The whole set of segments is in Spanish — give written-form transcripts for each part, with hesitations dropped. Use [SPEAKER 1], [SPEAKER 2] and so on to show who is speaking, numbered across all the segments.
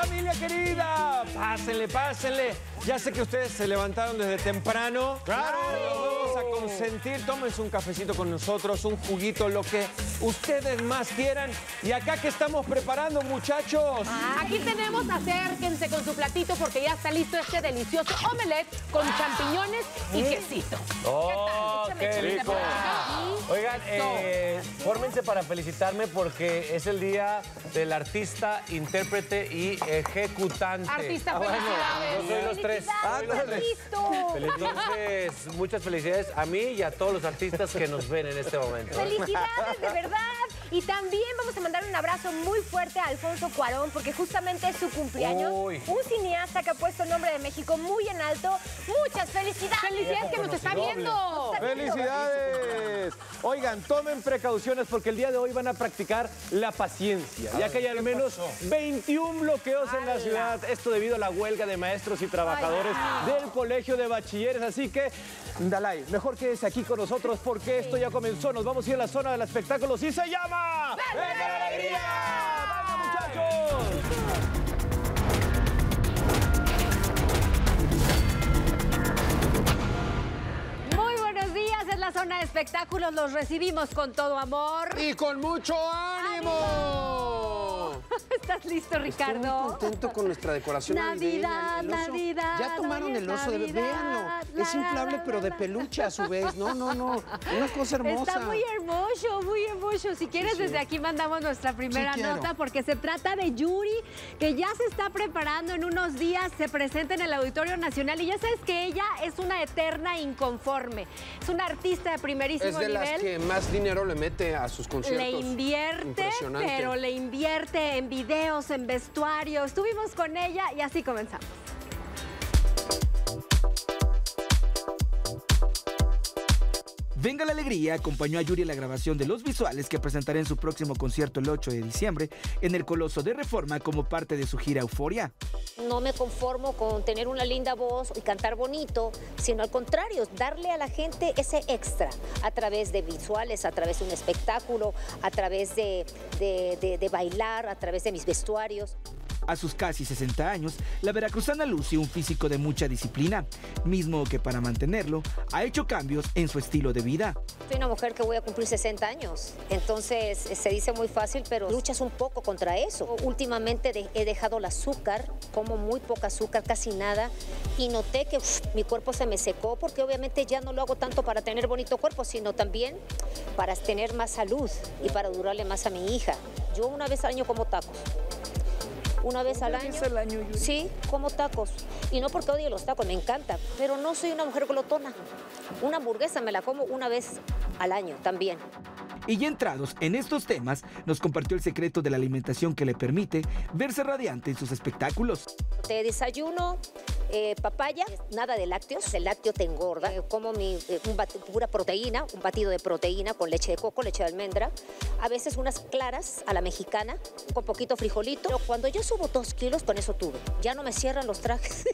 [SPEAKER 1] Familia querida, pásenle, pásenle. Ya sé que ustedes se levantaron desde temprano.
[SPEAKER 2] ¡Claro!
[SPEAKER 1] Los vamos a consentir. Tómense un cafecito con nosotros, un juguito, lo que ustedes más quieran. Y acá, ¿qué estamos preparando, muchachos?
[SPEAKER 3] Aquí tenemos, acérquense con su platito porque ya está listo este delicioso omelette con champiñones y quesito.
[SPEAKER 2] ¡Oh,
[SPEAKER 3] ¿Qué tal?
[SPEAKER 2] qué
[SPEAKER 3] Échame
[SPEAKER 2] rico!
[SPEAKER 3] por acá.
[SPEAKER 2] Oigan,
[SPEAKER 3] Listo.
[SPEAKER 2] fórmense para felicitarme porque es el día del artista, intérprete y ejecutante.
[SPEAKER 3] Artista,
[SPEAKER 2] Bueno,
[SPEAKER 3] felicidades.
[SPEAKER 2] yo soy los tres.
[SPEAKER 3] ¡Felicidades, listo!
[SPEAKER 2] Entonces, muchas felicidades a mí y a todos los artistas que nos ven en este momento.
[SPEAKER 4] ¡Felicidades, de verdad! Y también vamos a mandar un abrazo muy fuerte a Alfonso Cuarón, porque justamente es su cumpleaños.
[SPEAKER 2] Uy.
[SPEAKER 4] Un cineasta que ha puesto el nombre de México muy en alto. ¡Muchas felicidades!
[SPEAKER 3] ¡Felicidades que nos está viendo!
[SPEAKER 1] ¡Felicidades! Oigan, tomen precauciones porque el día de hoy van a practicar la paciencia, ya que hay al menos 21 bloqueos en la ciudad. Esto debido a la huelga de maestros y trabajadores del Colegio de Bachilleres. Así que, Dalai, mejor quédese aquí con nosotros porque esto ya comenzó. Nos vamos a ir a la zona del espectáculo y se llama... ¡Venga la Alegría! ¡Vamos, muchachos!
[SPEAKER 3] Muy buenos días, es la zona de espectáculos. Los recibimos con todo amor.
[SPEAKER 5] ¡Y con mucho ánimo!
[SPEAKER 3] ¿Estás listo,
[SPEAKER 5] Estoy
[SPEAKER 3] Ricardo?
[SPEAKER 5] muy contento con nuestra decoración navideña.
[SPEAKER 3] Navidad,
[SPEAKER 5] El oso.
[SPEAKER 3] Navidad,
[SPEAKER 5] Ya tomaron
[SPEAKER 3] hoy es
[SPEAKER 5] el oso,
[SPEAKER 3] Navidad.
[SPEAKER 5] véanlo. Es inflable, pero de peluche a su vez. No, no, no. Una cosa hermosa.
[SPEAKER 3] Está muy hermoso, muy hermoso. Si quieres,
[SPEAKER 5] Sí, sí.
[SPEAKER 3] desde aquí mandamos nuestra primera
[SPEAKER 5] Sí, quiero.
[SPEAKER 3] nota, porque se trata de Yuri, que ya se está preparando en unos días, se presenta en el Auditorio Nacional, y ya sabes que ella es una eterna inconforme. Es una artista de primerísimo
[SPEAKER 5] Es de
[SPEAKER 3] nivel.
[SPEAKER 5] las que más dinero le mete a sus conciertos.
[SPEAKER 3] Le invierte,
[SPEAKER 5] Impresionante.
[SPEAKER 3] pero le invierte en videos, en vestuario. Estuvimos con ella y así comenzamos.
[SPEAKER 6] Venga la Alegría acompañó a Yuri en la grabación de los visuales que presentará en su próximo concierto el 8 de diciembre en el Coloso de Reforma como parte de su gira Euforia.
[SPEAKER 7] No me conformo con tener una linda voz y cantar bonito, sino al contrario, darle a la gente ese extra a través de visuales, a través de un espectáculo, a través de bailar, a través de mis vestuarios.
[SPEAKER 6] A sus casi 60 años, la veracruzana luce un físico de mucha disciplina, mismo que para mantenerlo ha hecho cambios en su estilo de vida.
[SPEAKER 7] Soy una mujer que voy a cumplir 60 años, entonces se dice muy fácil, pero luchas un poco contra eso. Últimamente he dejado el azúcar, como muy poca azúcar, casi nada, y noté que mi cuerpo se me secó porque obviamente ya no lo hago tanto para tener bonito cuerpo, sino también para tener más salud y para durarle más a mi hija. Yo una vez al año como tacos. Una vez al año.
[SPEAKER 6] Yuri?
[SPEAKER 7] Sí, como tacos. Y no porque odie los tacos, me encanta. Pero no soy una mujer glotona. Una hamburguesa me la como una vez al año también.
[SPEAKER 6] Y ya entrados en estos temas, nos compartió el secreto de la alimentación que le permite verse radiante en sus espectáculos.
[SPEAKER 7] Te desayuno papaya, nada de lácteos. El lácteo te engorda. Como pura proteína, un batido de proteína con leche de coco, leche de almendra. A veces unas claras a la mexicana, con poquito frijolito. Pero cuando yo subo 2 kilos, con eso tuve. Ya no me cierran los trajes.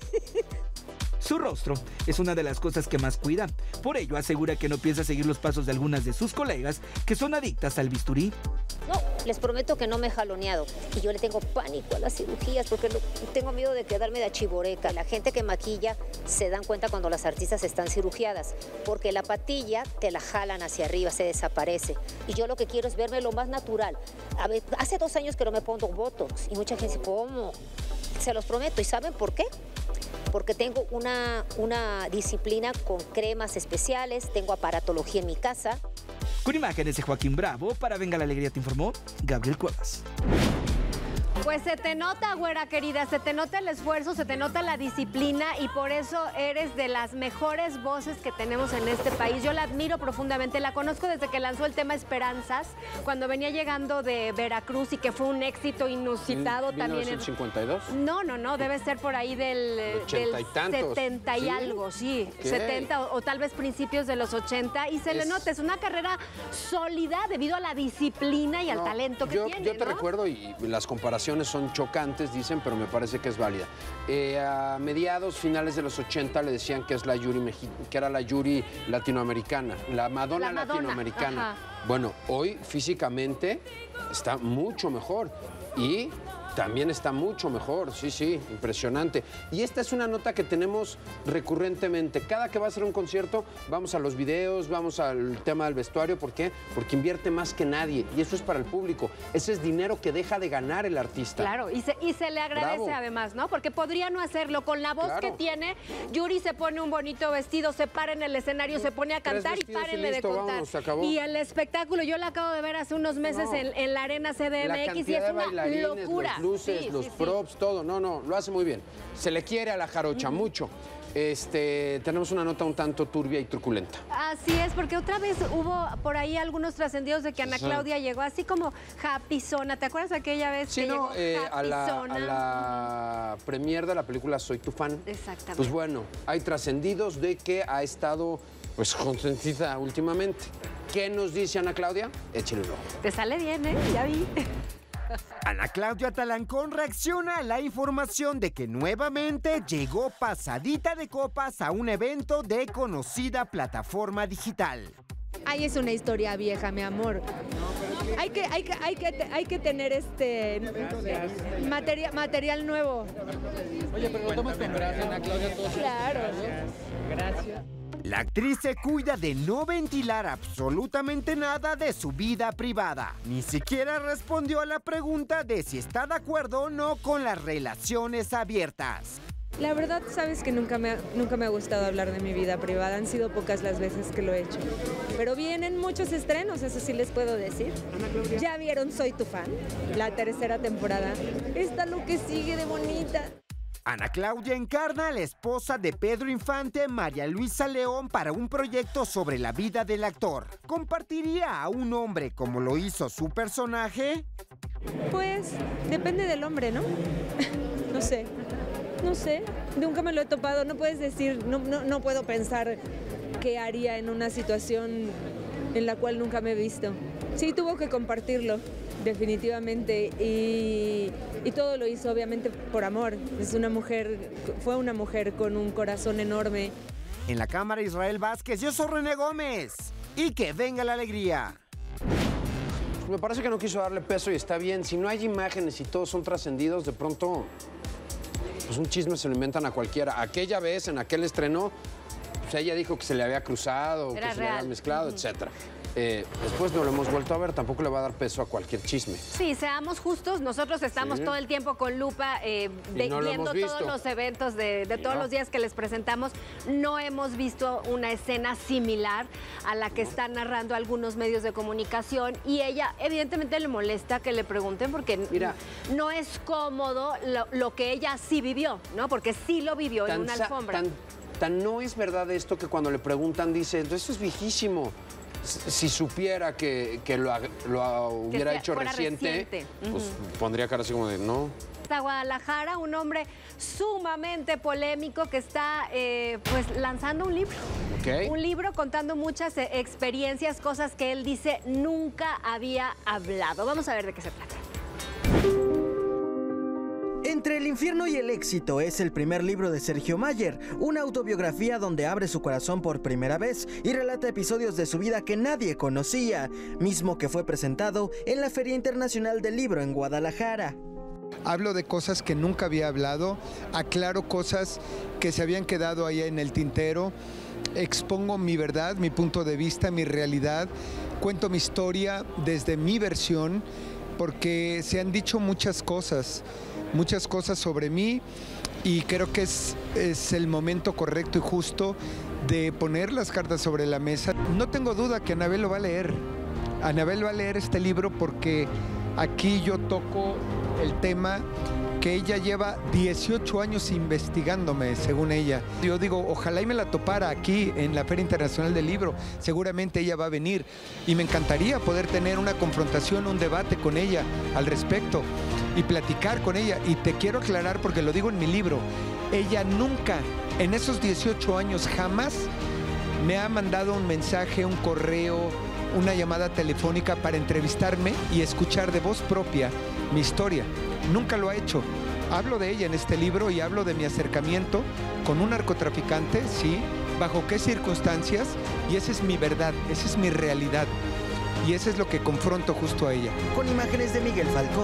[SPEAKER 6] Su rostro es una de las cosas que más cuida. Por ello asegura que no piensa seguir los pasos de algunas de sus colegas que son adictas al bisturí.
[SPEAKER 7] No, les prometo que no me he jaloneado. Y yo le tengo pánico a las cirugías porque tengo miedo de quedarme de chiboreca. La gente que maquilla se dan cuenta cuando las artistas están cirugiadas, porque la patilla te la jalan hacia arriba, se desaparece. Y yo lo que quiero es verme lo más natural. A ver, hace 2 años que no me pongo Botox y mucha gente dice, ¿cómo? Se los prometo. ¿Y saben por qué? Porque tengo una disciplina con cremas especiales, tengo aparatología en mi casa.
[SPEAKER 6] Con imágenes de Joaquín Bravo, para Venga la Alegría te informó Gabriel Cuevas.
[SPEAKER 3] Pues se te nota, güera querida, se te nota el esfuerzo, se te nota la disciplina y por eso eres de las mejores voces que tenemos en este país. Yo la admiro profundamente, la conozco desde que lanzó el tema Esperanzas, cuando venía llegando de Veracruz y que fue un éxito inusitado también.
[SPEAKER 5] ¿1952?
[SPEAKER 3] No, debe ser por ahí del
[SPEAKER 5] 80 y tantos.
[SPEAKER 3] 70 y
[SPEAKER 5] ¿Sí?
[SPEAKER 3] algo, sí,
[SPEAKER 5] Ok.
[SPEAKER 3] 70 o tal vez principios de los 80 y se le nota, es una carrera sólida debido a la disciplina y al
[SPEAKER 5] No,
[SPEAKER 3] talento que tiene,
[SPEAKER 5] Yo te
[SPEAKER 3] ¿no?
[SPEAKER 5] recuerdo, y las comparaciones son chocantes, dicen, pero me parece que es válida. A mediados, finales de los 80 le decían que es la Yuri que era la Yuri latinoamericana, la Madonna latinoamericana.
[SPEAKER 3] ajá.
[SPEAKER 5] Bueno, hoy físicamente está mucho mejor y También está mucho mejor, sí, impresionante. Y esta es una nota que tenemos recurrentemente. Cada que va a hacer un concierto, vamos a los videos, vamos al tema del vestuario. ¿Por qué? Porque invierte más que nadie. Y eso es para el público. Ese es dinero que deja de ganar el artista.
[SPEAKER 3] Claro, y se le agradece. Bravo. Además, ¿no? Porque podría no hacerlo. Con la voz que tiene, Yuri se pone un bonito vestido, se para en el escenario, se pone a cantar y párenle de contar.
[SPEAKER 5] Vamos, se acabó.
[SPEAKER 3] Y el espectáculo, yo la acabo de ver hace unos meses en la Arena CDMX y es una locura.
[SPEAKER 5] Los luces, los props, todo. No, lo hace muy bien. Se le quiere a la jarocha, mucho. Tenemos una nota un tanto turbia y truculenta.
[SPEAKER 3] Así es, porque otra vez hubo por ahí algunos trascendidos de que Ana Claudia llegó así como happyzona. ¿Te acuerdas aquella vez que llegó
[SPEAKER 5] a la premier de la película Soy tu fan?
[SPEAKER 3] Exactamente.
[SPEAKER 5] Pues bueno, hay trascendidos de que ha estado pues consentida últimamente. ¿Qué nos dice Ana Claudia? Échale un ojo.
[SPEAKER 3] Te sale bien, ¿eh? Ya vi.
[SPEAKER 8] Ana Claudia Talancón reacciona a la información de que nuevamente llegó pasadita de copas a un evento de conocida plataforma digital.
[SPEAKER 9] Ay, es una historia vieja, mi amor. Hay que tener material nuevo.
[SPEAKER 10] Oye, pero lo tomas con gracia, Ana Claudia, todo.
[SPEAKER 9] Claro.
[SPEAKER 10] Gracias.
[SPEAKER 8] La actriz se cuida de no ventilar absolutamente nada de su vida privada. Ni siquiera respondió a la pregunta de si está de acuerdo o no con las relaciones abiertas.
[SPEAKER 9] La verdad, sabes que nunca me ha gustado hablar de mi vida privada. Han sido pocas las veces que lo he hecho. Pero vienen muchos estrenos, eso sí les puedo decir. ¿Ya vieron Soy tu fan? La tercera temporada. Está lo que sigue de bonita.
[SPEAKER 8] Ana Claudia encarna a la esposa de Pedro Infante, María Luisa León, para un proyecto sobre la vida del actor. ¿Compartiría a un hombre como lo hizo su personaje?
[SPEAKER 9] Pues depende del hombre, ¿no? No sé, nunca me lo he topado. No puedes decir, no puedo pensar qué haría en una situación en la cual nunca me he visto. Sí, tuvo que compartirlo, definitivamente, y todo lo hizo obviamente por amor. Fue una mujer con un corazón enorme.
[SPEAKER 8] En la cámara, Israel Vázquez, yo soy René Gómez. Y que venga la alegría.
[SPEAKER 5] Me parece que no quiso darle peso y está bien. Si no hay imágenes y todos son trascendidos, de pronto, pues un chisme se lo inventan a cualquiera. Aquella vez, en aquel estreno, pues ella dijo que se le había cruzado, que se le había mezclado, etcétera. Después no lo hemos vuelto a ver, tampoco le va a dar peso a cualquier chisme.
[SPEAKER 3] Sí, seamos justos, nosotros estamos todo el tiempo con lupa viendo todos los eventos de todos los días que les presentamos. No hemos visto una escena similar a la que están narrando algunos medios de comunicación y ella evidentemente le molesta que le pregunten porque no es cómodo lo que ella sí vivió, ¿no? Porque sí lo vivió en una alfombra.
[SPEAKER 5] Tan no es verdad esto que cuando le preguntan dice, eso es viejísimo. Si supiera que lo hubiera hecho reciente, pues pondría cara así como de no.
[SPEAKER 3] Hasta Guadalajara, un hombre sumamente polémico que está pues lanzando un libro. Un libro contando muchas experiencias, cosas que él dice nunca había hablado. Vamos a ver de qué se trata.
[SPEAKER 11] Entre el infierno y el éxito es el primer libro de Sergio Mayer, una autobiografía donde abre su corazón por primera vez y relata episodios de su vida que nadie conocía, mismo que fue presentado en la Feria Internacional del Libro en Guadalajara.
[SPEAKER 12] Hablo de cosas que nunca había hablado, aclaro cosas que se habían quedado ahí en el tintero, expongo mi verdad, mi punto de vista, mi realidad, cuento mi historia desde mi versión, porque se han dicho muchas cosas sobre mí y creo que es el momento correcto y justo de poner las cartas sobre la mesa. No tengo duda que Anabel lo va a leer. Anabel va a leer este libro porque aquí yo toco el tema que ella lleva 18 años investigándome, según ella. Yo digo, ojalá y me la topara aquí en la Feria Internacional del Libro. Seguramente ella va a venir y me encantaría poder tener una confrontación, un debate con ella al respecto y platicar con ella. Y te quiero aclarar, porque lo digo en mi libro, ella nunca, en esos 18 años, jamás me ha mandado un mensaje, un correo, una llamada telefónica para entrevistarme y escuchar de voz propia mi historia. Nunca lo ha hecho. Hablo de ella en este libro y hablo de mi acercamiento con un narcotraficante, sí, bajo qué circunstancias, y esa es mi verdad, esa es mi realidad. Y eso es lo que confronto justo a ella.
[SPEAKER 11] Con imágenes de Miguel Falcón,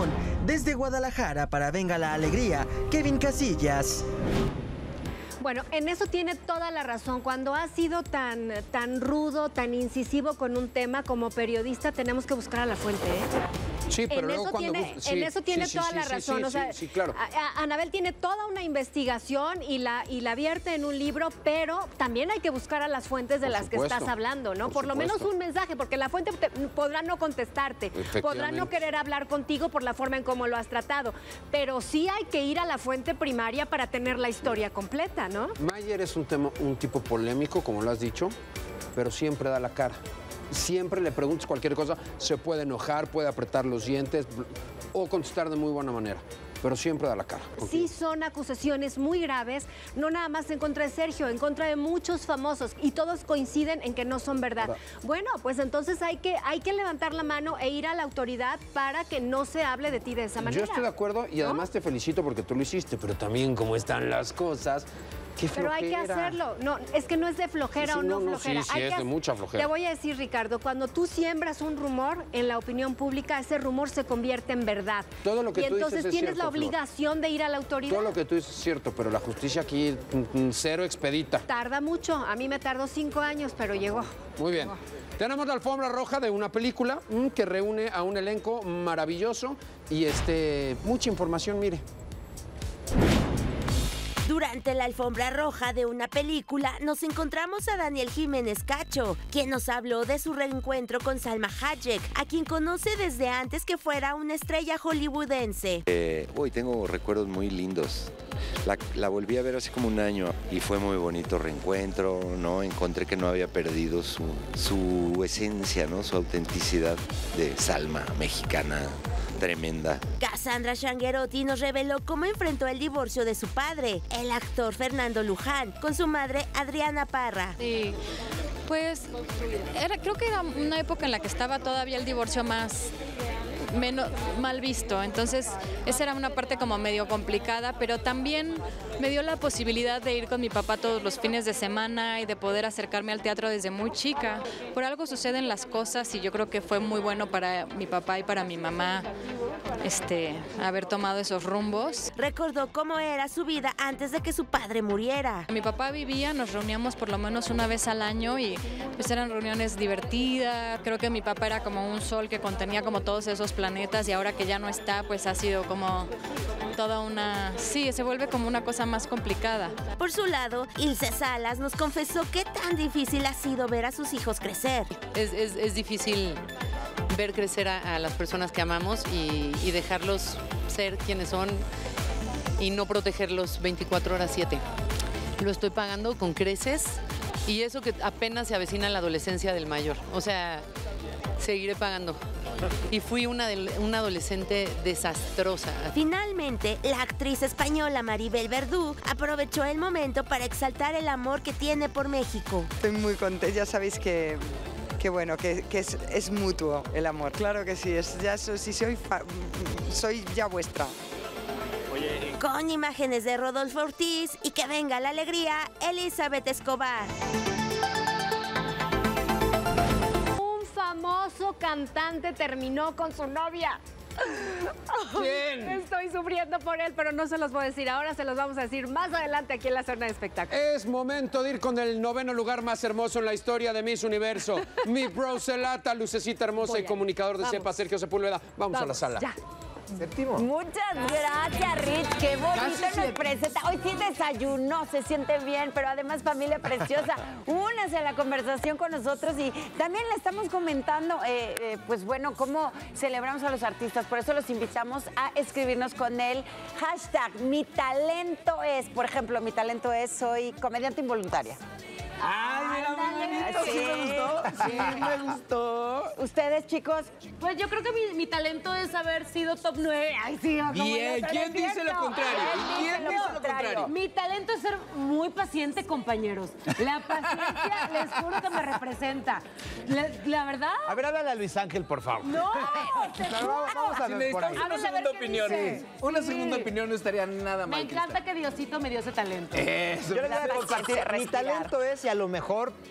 [SPEAKER 11] Desde Guadalajara para Venga la Alegría, Kevin Casillas.
[SPEAKER 3] Bueno, en eso tiene toda la razón. Cuando has sido tan rudo, tan incisivo con un tema, como periodista tenemos que buscar a la fuente, ¿eh?
[SPEAKER 5] Sí, pero
[SPEAKER 3] en
[SPEAKER 5] luego
[SPEAKER 3] eso
[SPEAKER 5] cuando...
[SPEAKER 3] en eso tiene toda la razón. O sea,
[SPEAKER 5] claro.
[SPEAKER 3] Anabel tiene toda una investigación y la vierte en un libro, pero también hay que buscar a las fuentes de las que estás hablando, ¿no? Por lo menos un mensaje, porque la fuente podrá no contestarte, podrá no querer hablar contigo por la forma en cómo lo has tratado, pero sí hay que ir a la fuente primaria para tener la historia completa, ¿no?
[SPEAKER 5] Mayer es un tipo polémico, como lo has dicho, pero siempre da la cara. Siempre le preguntas cualquier cosa, se puede enojar, puede apretar los dientes o contestar de muy buena manera, pero siempre da la cara.
[SPEAKER 3] Sí son acusaciones muy graves, no nada más en contra de Sergio, en contra de muchos famosos, y todos coinciden en que no son verdad. Bueno, pues entonces hay que levantar la mano e ir a la autoridad para que no se hable de ti de esa manera.
[SPEAKER 5] Yo estoy de acuerdo y además te felicito porque tú lo hiciste, pero también como están las cosas...
[SPEAKER 3] Pero hay que hacerlo. No, es que no es de flojera o no flojera.
[SPEAKER 5] Sí, es de mucha flojera.
[SPEAKER 3] Te voy a decir, Ricardo, cuando tú siembras un rumor en la opinión pública, ese rumor se convierte en verdad.
[SPEAKER 5] Todo lo que tú dices es
[SPEAKER 3] entonces tienes
[SPEAKER 5] cierto,
[SPEAKER 3] la obligación de ir a la autoridad.
[SPEAKER 5] Todo lo que tú dices es cierto, pero la justicia aquí cero expedita.
[SPEAKER 3] Tarda mucho. A mí me tardó 5 años, pero llegó.
[SPEAKER 5] Muy bien. Tenemos la alfombra roja de una película que reúne a un elenco maravilloso y mucha información, mire.
[SPEAKER 13] Durante la alfombra roja de una película nos encontramos a Daniel Jiménez Cacho, quien nos habló de su reencuentro con Salma Hayek, a quien conoce desde antes que fuera una estrella hollywoodense.
[SPEAKER 14] Tengo recuerdos muy lindos. La volví a ver hace como un año y fue muy bonito reencuentro, ¿no? Encontré que no había perdido su esencia, ¿no? Su autenticidad de Salma mexicana. Tremenda.
[SPEAKER 13] Cassandra Changuerotti nos reveló cómo enfrentó el divorcio de su padre, el actor Fernando Luján, con su madre Adriana Parra.
[SPEAKER 15] Sí, pues creo que era una época en la que estaba todavía el divorcio menos mal visto, entonces esa era una parte como medio complicada, pero también me dio la posibilidad de ir con mi papá todos los fines de semana y de poder acercarme al teatro desde muy chica. Por algo suceden las cosas y yo creo que fue muy bueno para mi papá y para mi mamá haber tomado esos rumbos.
[SPEAKER 13] Recordó cómo era su vida antes de que su padre muriera.
[SPEAKER 15] Mi papá vivía, nos reuníamos por lo menos una vez al año y pues eran reuniones divertidas. Creo que mi papá era como un sol que contenía como todos esos planetas y ahora que ya no está, pues ha sido como toda una... Sí, se vuelve como una cosa más complicada.
[SPEAKER 13] Por su lado, Ilse Salas nos confesó qué tan difícil ha sido ver a sus hijos crecer.
[SPEAKER 16] Es difícil ver crecer a las personas que amamos y dejarlos ser quienes son y no protegerlos 24/7. Lo estoy pagando con creces y eso que apenas se avecina la adolescencia del mayor. O sea, seguiré pagando. Y fui una adolescente desastrosa.
[SPEAKER 13] Finalmente, la actriz española Maribel Verdú aprovechó el momento para exaltar el amor que tiene por México.
[SPEAKER 17] Estoy muy contenta, ya sabéis que es mutuo el amor. Claro que sí, soy ya vuestra.
[SPEAKER 13] Con imágenes de Rodolfo Ortiz y que venga la alegría, Elizabeth Escobar.
[SPEAKER 3] Famoso cantante terminó con su novia.
[SPEAKER 5] ¿Quién?
[SPEAKER 3] Estoy sufriendo por él, pero no se los voy a decir ahora, se los vamos a decir más adelante aquí en la zona de espectáculos.
[SPEAKER 5] Es momento de ir con el 9º lugar más hermoso en la historia de Miss Universo. Mi broselata, lucecita hermosa y comunicador de cepa, Sergio Sepúlveda. Vamos a la sala.
[SPEAKER 3] Ya.
[SPEAKER 18] Séptimo. Muchas gracias, Rich. Qué bonito nos presenta. Hoy sí desayunó, se siente bien, pero además familia preciosa. Únase a la conversación con nosotros y también le estamos comentando, pues bueno, cómo celebramos a los artistas. Por eso los invitamos a escribirnos con el hashtag Mi Talento Es. Por ejemplo, mi talento es soy comediante involuntaria.
[SPEAKER 6] ¡Ay, mira, muy bonito!
[SPEAKER 18] Sí.
[SPEAKER 6] ¿Sí me gustó? Sí, me gustó.
[SPEAKER 18] ¿Ustedes, chicos?
[SPEAKER 19] Pues yo creo que mi talento es haber sido top 9. Ay, sí,
[SPEAKER 6] Bien, ¿quién dice lo contrario? ¿Quién dice lo contrario?
[SPEAKER 19] Mi talento es ser muy paciente, compañeros. La paciencia, les juro que me representa. La verdad...
[SPEAKER 2] A ver, háblale a Luis Ángel, por favor.
[SPEAKER 19] No,
[SPEAKER 6] vamos a ver por ahí. Una segunda opinión. Una segunda opinión no estaría nada mal.
[SPEAKER 19] Me encanta que Diosito me dio ese talento.
[SPEAKER 6] Eso.
[SPEAKER 10] Yo les voy a compartir. Mi talento es, y a lo mejor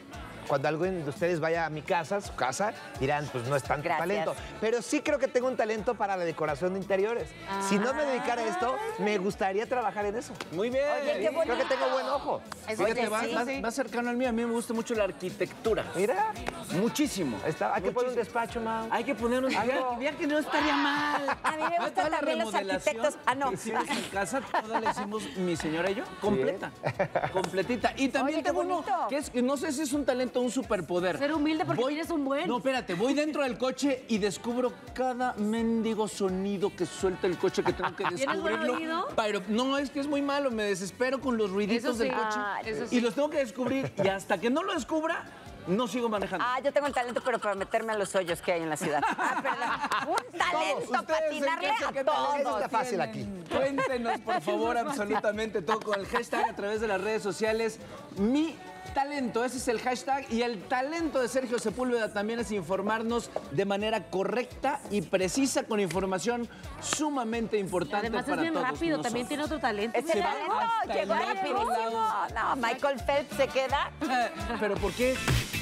[SPEAKER 20] cuando alguien de ustedes vaya a mi casa, su casa, dirán, pues no es tanto
[SPEAKER 18] Gracias.
[SPEAKER 20] talento. Pero sí creo que tengo un talento para la decoración de interiores. Si no me dedicara a esto, me gustaría trabajar en eso.
[SPEAKER 1] Muy bien.
[SPEAKER 18] Oye, qué bonito.
[SPEAKER 20] Creo que tengo buen ojo.
[SPEAKER 6] Fíjate,
[SPEAKER 18] Oye,
[SPEAKER 6] va cercano al mío. A mí me gusta mucho la arquitectura.
[SPEAKER 20] Mira,
[SPEAKER 6] Muchísimo.
[SPEAKER 20] hay que poner un despacho, Mau.
[SPEAKER 6] Hay que poner un... Vea que no estaría mal.
[SPEAKER 18] A mí me gustan también los arquitectos. Ah, no.
[SPEAKER 6] Hicimos en casa, toda la hicimos mi señora y yo, completa. Completita. Y también
[SPEAKER 18] Oye, qué
[SPEAKER 6] tengo uno
[SPEAKER 18] bonito.
[SPEAKER 6] que es, no sé si es un talento o un superpoder.
[SPEAKER 19] Ser humilde porque tienes un buen.
[SPEAKER 6] No, espérate, voy dentro del coche y descubro cada mendigo sonido que suelta el coche que tengo que
[SPEAKER 19] ¿Tienes buen
[SPEAKER 6] descubrirlo.
[SPEAKER 19] oído?
[SPEAKER 6] Pero no, es que es muy malo, me desespero con los ruiditos
[SPEAKER 19] Eso sí.
[SPEAKER 6] del coche.
[SPEAKER 19] Eso sí.
[SPEAKER 6] Y los tengo que descubrir y hasta que no lo descubra, no sigo manejando.
[SPEAKER 18] Ah, yo tengo el talento, pero para meterme a los hoyos que hay en la ciudad. Ah, perdón. Un talento para atinarle a todos.
[SPEAKER 20] Eso está fácil aquí.
[SPEAKER 6] Cuéntenos, por favor, absolutamente todo con el hashtag a través de las redes sociales. Mi talento, ese es el hashtag. Y el talento de Sergio Sepúlveda también es informarnos de manera correcta y precisa con información sumamente importante
[SPEAKER 19] Además
[SPEAKER 6] para
[SPEAKER 19] es bien
[SPEAKER 6] todos
[SPEAKER 19] rápido,
[SPEAKER 6] nosotros.
[SPEAKER 19] también tiene otro talento.
[SPEAKER 18] Ese
[SPEAKER 6] Se va
[SPEAKER 18] talento
[SPEAKER 6] hasta el
[SPEAKER 18] llegó
[SPEAKER 6] otro
[SPEAKER 18] rapidísimo.
[SPEAKER 6] lado.
[SPEAKER 18] No, Michael Phelps se queda.
[SPEAKER 6] ¿Pero por qué?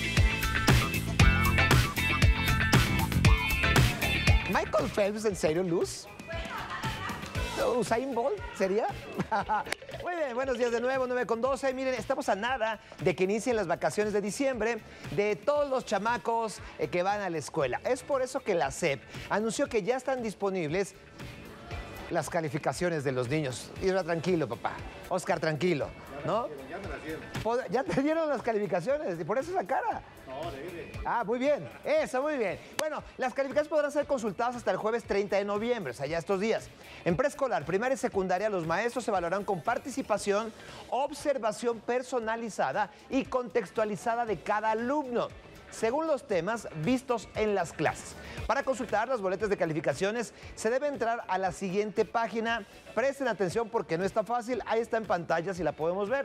[SPEAKER 20] ¿Michael Phelps, en serio, Luz? ¿Usain Bolt sería? Muy bien, buenos días de nuevo, 9:12. Miren, estamos a nada de que inicien las vacaciones de diciembre de todos los chamacos que van a la escuela. Es por eso que la SEP anunció que ya están disponibles las calificaciones de los niños. Isra, tranquilo, papá. Oscar, tranquilo, ¿no?
[SPEAKER 21] Ya me las dieron.
[SPEAKER 20] Ya te dieron las calificaciones y por eso esa cara.
[SPEAKER 21] No, debe.
[SPEAKER 20] Ah, muy bien. Eso, muy bien. Bueno, las calificaciones podrán ser consultadas hasta el jueves 30 de noviembre, o sea, ya estos días. En preescolar, primaria y secundaria, los maestros se evaluarán con participación, observación personalizada y contextualizada de cada alumno, según los temas vistos en las clases. Para consultar las boletas de calificaciones, se debe entrar a la siguiente página. Presten atención porque no está fácil. Ahí está en pantalla, si la podemos ver.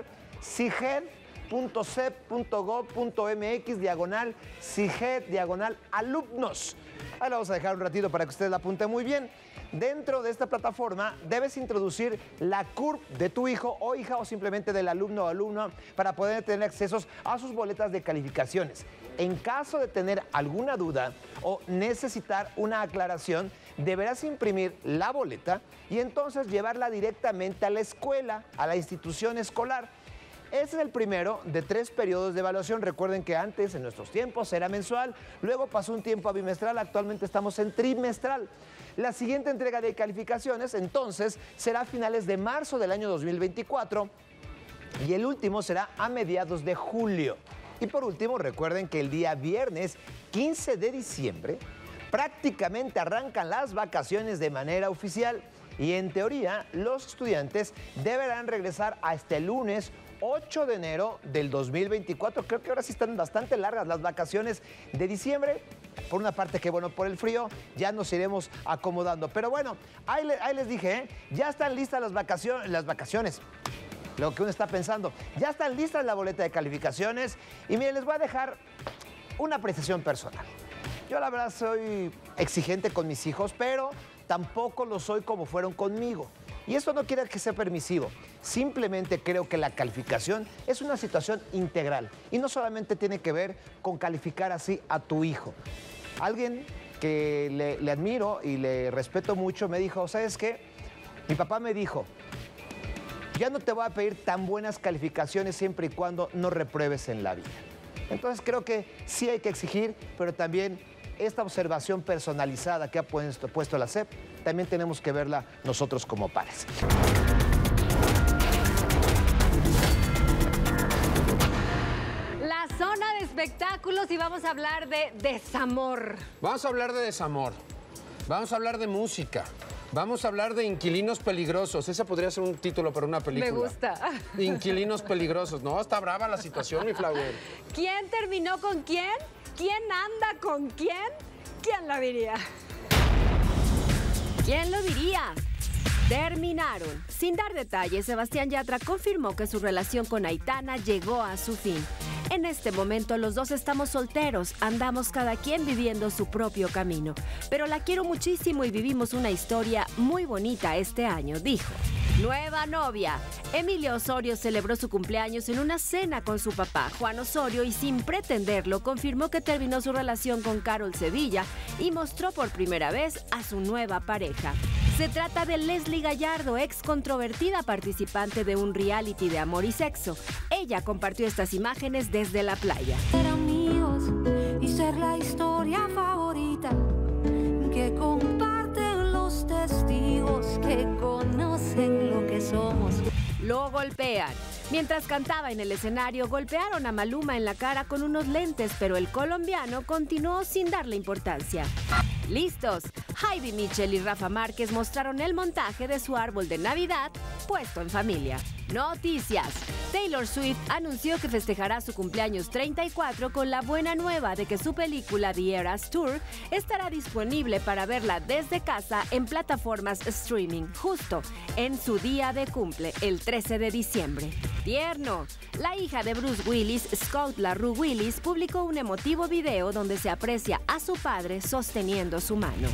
[SPEAKER 20] CIGED.cep.gov.mx/CIGED/alumnos. Ahí la vamos a dejar un ratito para que ustedes la apunten muy bien. Dentro de esta plataforma debes introducir la CURP de tu hijo o hija o simplemente del alumno o alumna para poder tener acceso a sus boletas de calificaciones. En caso de tener alguna duda o necesitar una aclaración, deberás imprimir la boleta y entonces llevarla directamente a la escuela, a la institución escolar. Este es el primero de 3 periodos de evaluación. Recuerden que antes, en nuestros tiempos, era mensual, luego pasó un tiempo a bimestral, actualmente estamos en trimestral. La siguiente entrega de calificaciones, entonces, será a finales de marzo del año 2024 y el último será a mediados de julio. Y por último, recuerden que el día viernes 15 de diciembre prácticamente arrancan las vacaciones de manera oficial y en teoría los estudiantes deberán regresar hasta el lunes 8 de enero del 2024. Creo que ahora sí están bastante largas las vacaciones de diciembre. Por una parte, que bueno, por el frío ya nos iremos acomodando. Pero bueno, ahí les dije, ya están listas las vacaciones. Lo que uno está pensando. Ya están listas la boleta de calificaciones. Y miren, les voy a dejar una apreciación personal. Yo la verdad soy exigente con mis hijos, pero tampoco lo soy como fueron conmigo. Y esto no quiere que sea permisivo. Simplemente creo que la calificación es una situación integral. Y no solamente tiene que ver con calificar así a tu hijo. Alguien que le admiro y le respeto mucho me dijo, ¿sabes qué? Mi papá me dijo, ya no te voy a pedir tan buenas calificaciones siempre y cuando no repruebes en la vida. Entonces creo que sí hay que exigir, pero también esta observación personalizada que ha puesto la SEP, también tenemos que verla nosotros como padres.
[SPEAKER 3] La zona de espectáculos y vamos a hablar de desamor.
[SPEAKER 5] Vamos a hablar de desamor. Vamos a hablar de música. Vamos a hablar de inquilinos peligrosos. Esa podría ser un título para una película.
[SPEAKER 3] Me gusta.
[SPEAKER 5] Inquilinos peligrosos. No, está brava la situación, mi Flower.
[SPEAKER 3] ¿Quién terminó con quién? ¿Quién anda con quién? ¿Quién lo diría? ¿Quién lo diría? Terminaron. Sin dar detalles, Sebastián Yatra confirmó que su relación con Aitana llegó a su fin. En este momento los dos estamos solteros, andamos cada quien viviendo su propio camino. Pero la quiero muchísimo y vivimos una historia muy bonita este año, dijo.
[SPEAKER 4] Nueva novia. Emilio Osorio celebró su cumpleaños en una cena con su papá, Juan Osorio, y sin pretenderlo confirmó que terminó su relación con Carol Sevilla y mostró por primera vez a su nueva pareja. Se trata de Leslie Gallardo, ex controvertida participante de un reality de amor y sexo. Ella compartió estas imágenes desde la playa.
[SPEAKER 22] Ser amigos y ser la historia favorita que comparten los testigos que conocen lo que somos.
[SPEAKER 4] Lo golpean. Mientras cantaba en el escenario, golpearon a Maluma en la cara con unos lentes, pero el colombiano continuó sin darle importancia. ¡Listos! Jaime Michel y Rafa Márquez mostraron el montaje de su árbol de Navidad puesto en familia. Noticias. Taylor Swift anunció que festejará su cumpleaños 34 con la buena nueva de que su película The Eras Tour estará disponible para verla desde casa en plataformas streaming, justo en su día de cumple, el 13 de diciembre. Tierno. La hija de Bruce Willis, Scott LaRue Willis, publicó un emotivo video donde se aprecia a su padre sosteniendo su mano.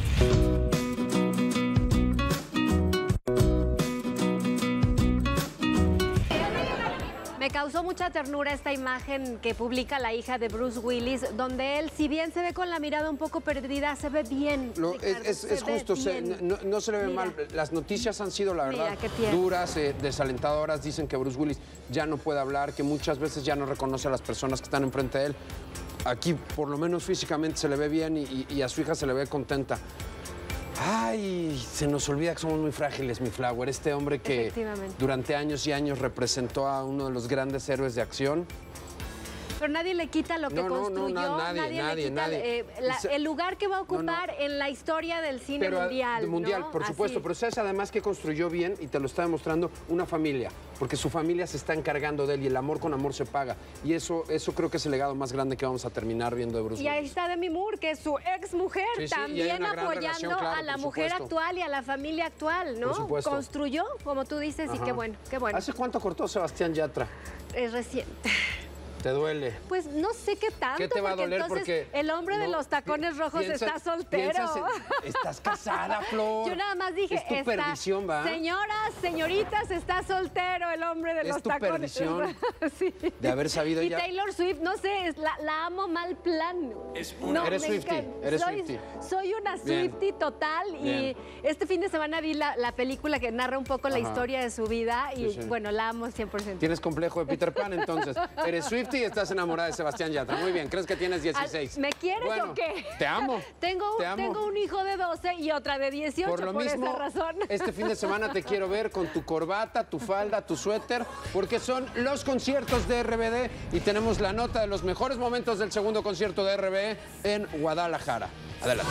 [SPEAKER 3] Me causó mucha ternura esta imagen que publica la hija de Bruce Willis, donde él, si bien se ve con la mirada un poco perdida, se ve bien.
[SPEAKER 5] Es justo, no se le ve mal. Las noticias han sido, la verdad, duras, desalentadoras. Dicen que Bruce Willis ya no puede hablar, que muchas veces ya no reconoce a las personas que están enfrente de él. Aquí, por lo menos físicamente, se le ve bien y a su hija se le ve contenta. Ay, se nos olvida que somos muy frágiles, mi Flower. Este hombre que durante años y años representó a uno de los grandes héroes de acción.
[SPEAKER 3] Pero nadie le quita lo que construyó, nadie. El lugar que va a ocupar en la historia del cine mundial.
[SPEAKER 5] Mundial, por supuesto, pero sabes además que construyó bien, y te lo está demostrando, una familia, porque su familia se está encargando de él y el amor con amor se paga. Y eso creo que es el legado más grande que vamos a terminar viendo de Bruce Willis.
[SPEAKER 3] Y ahí está Demi Moore, que es su ex mujer, también apoyando a la mujer actual y a la familia actual, ¿no?
[SPEAKER 5] Por supuesto.
[SPEAKER 3] Construyó, como tú dices, y qué bueno, qué bueno.
[SPEAKER 5] ¿Hace cuánto cortó Sebastián Yatra?
[SPEAKER 3] Es reciente.
[SPEAKER 5] ¿Te duele?
[SPEAKER 3] Pues no sé qué tanto.
[SPEAKER 5] ¿Qué te va a doler? Porque
[SPEAKER 3] el hombre de los tacones rojos está soltero.
[SPEAKER 5] Estás casada, Flor.
[SPEAKER 3] Yo nada más dije,
[SPEAKER 5] es tu perdición, ¿va?
[SPEAKER 3] Señoras, señoritas, está soltero el hombre de los tacones.
[SPEAKER 5] Es tu perdición de haber sabido
[SPEAKER 3] y
[SPEAKER 5] ya.
[SPEAKER 3] Taylor Swift, no sé, la amo mal plan.
[SPEAKER 5] Eres Swiftie,
[SPEAKER 3] soy una Swiftie total. Bien. Y este fin de semana vi la película que narra un poco la historia de su vida y bueno, la amo 100%.
[SPEAKER 5] ¿Tienes complejo de Peter Pan entonces? Eres Swiftie y estás enamorada de Sebastián Yatra. Muy bien, ¿crees que tienes 16?
[SPEAKER 3] ¿Me quieres o qué?
[SPEAKER 5] Te amo.
[SPEAKER 3] Tengo un hijo de 12 y otra de 18,
[SPEAKER 5] por lo mismo,
[SPEAKER 3] esa razón.
[SPEAKER 5] Este fin de semana te quiero ver con tu corbata, tu falda, tu suéter, porque son los conciertos de RBD y tenemos la nota de los mejores momentos del segundo concierto de RBD en Guadalajara. Adelante.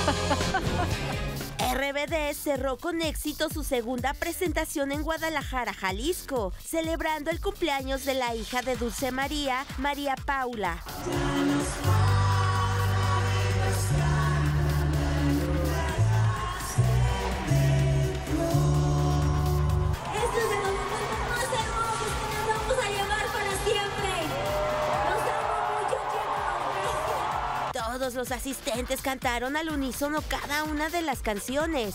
[SPEAKER 13] RBD cerró con éxito su segunda presentación en Guadalajara, Jalisco, celebrando el cumpleaños de la hija de Dulce María, María Paula.
[SPEAKER 22] Este es de los momentos más hermosos que nos vamos a llevar para siempre. Los amo mucho, chicos.
[SPEAKER 13] Todos los asistentes cantaron al unísono cada una de las canciones.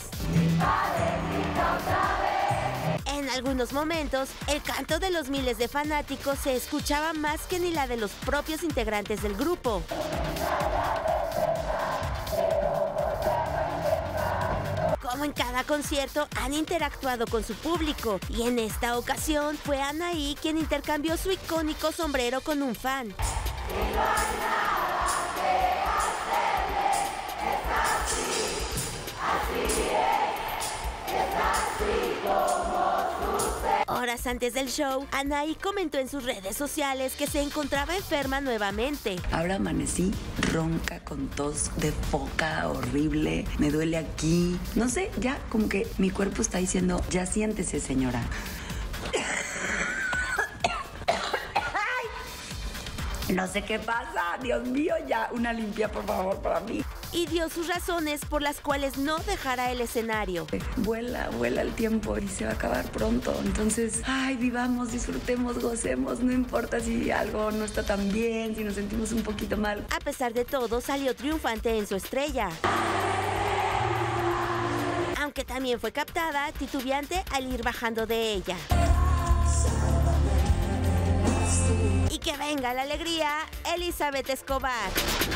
[SPEAKER 13] En algunos momentos, el canto de los miles de fanáticos se escuchaba más que ni la de los propios integrantes del grupo. Como en cada concierto, han interactuado con su público y en esta ocasión fue Anaí quien intercambió su icónico sombrero con un fan. Horas antes del show, Anaí comentó en sus redes sociales que se encontraba enferma nuevamente.
[SPEAKER 23] Ahora amanecí ronca con tos de foca horrible, me duele aquí. No sé, ya como que mi cuerpo está diciendo, ya siéntese, señora. No sé qué pasa, Dios mío, ya una limpia, por favor, para mí.
[SPEAKER 13] Y dio sus razones por las cuales no dejará el escenario.
[SPEAKER 23] Vuela el tiempo y se va a acabar pronto. Entonces, ay, vivamos, disfrutemos, gocemos. No importa si algo no está tan bien, si nos sentimos un poquito mal.
[SPEAKER 13] A pesar de todo, salió triunfante en su estrella. Aunque también fue captada titubeante al ir bajando de ella. Y que venga la alegría, Elizabeth Escobar.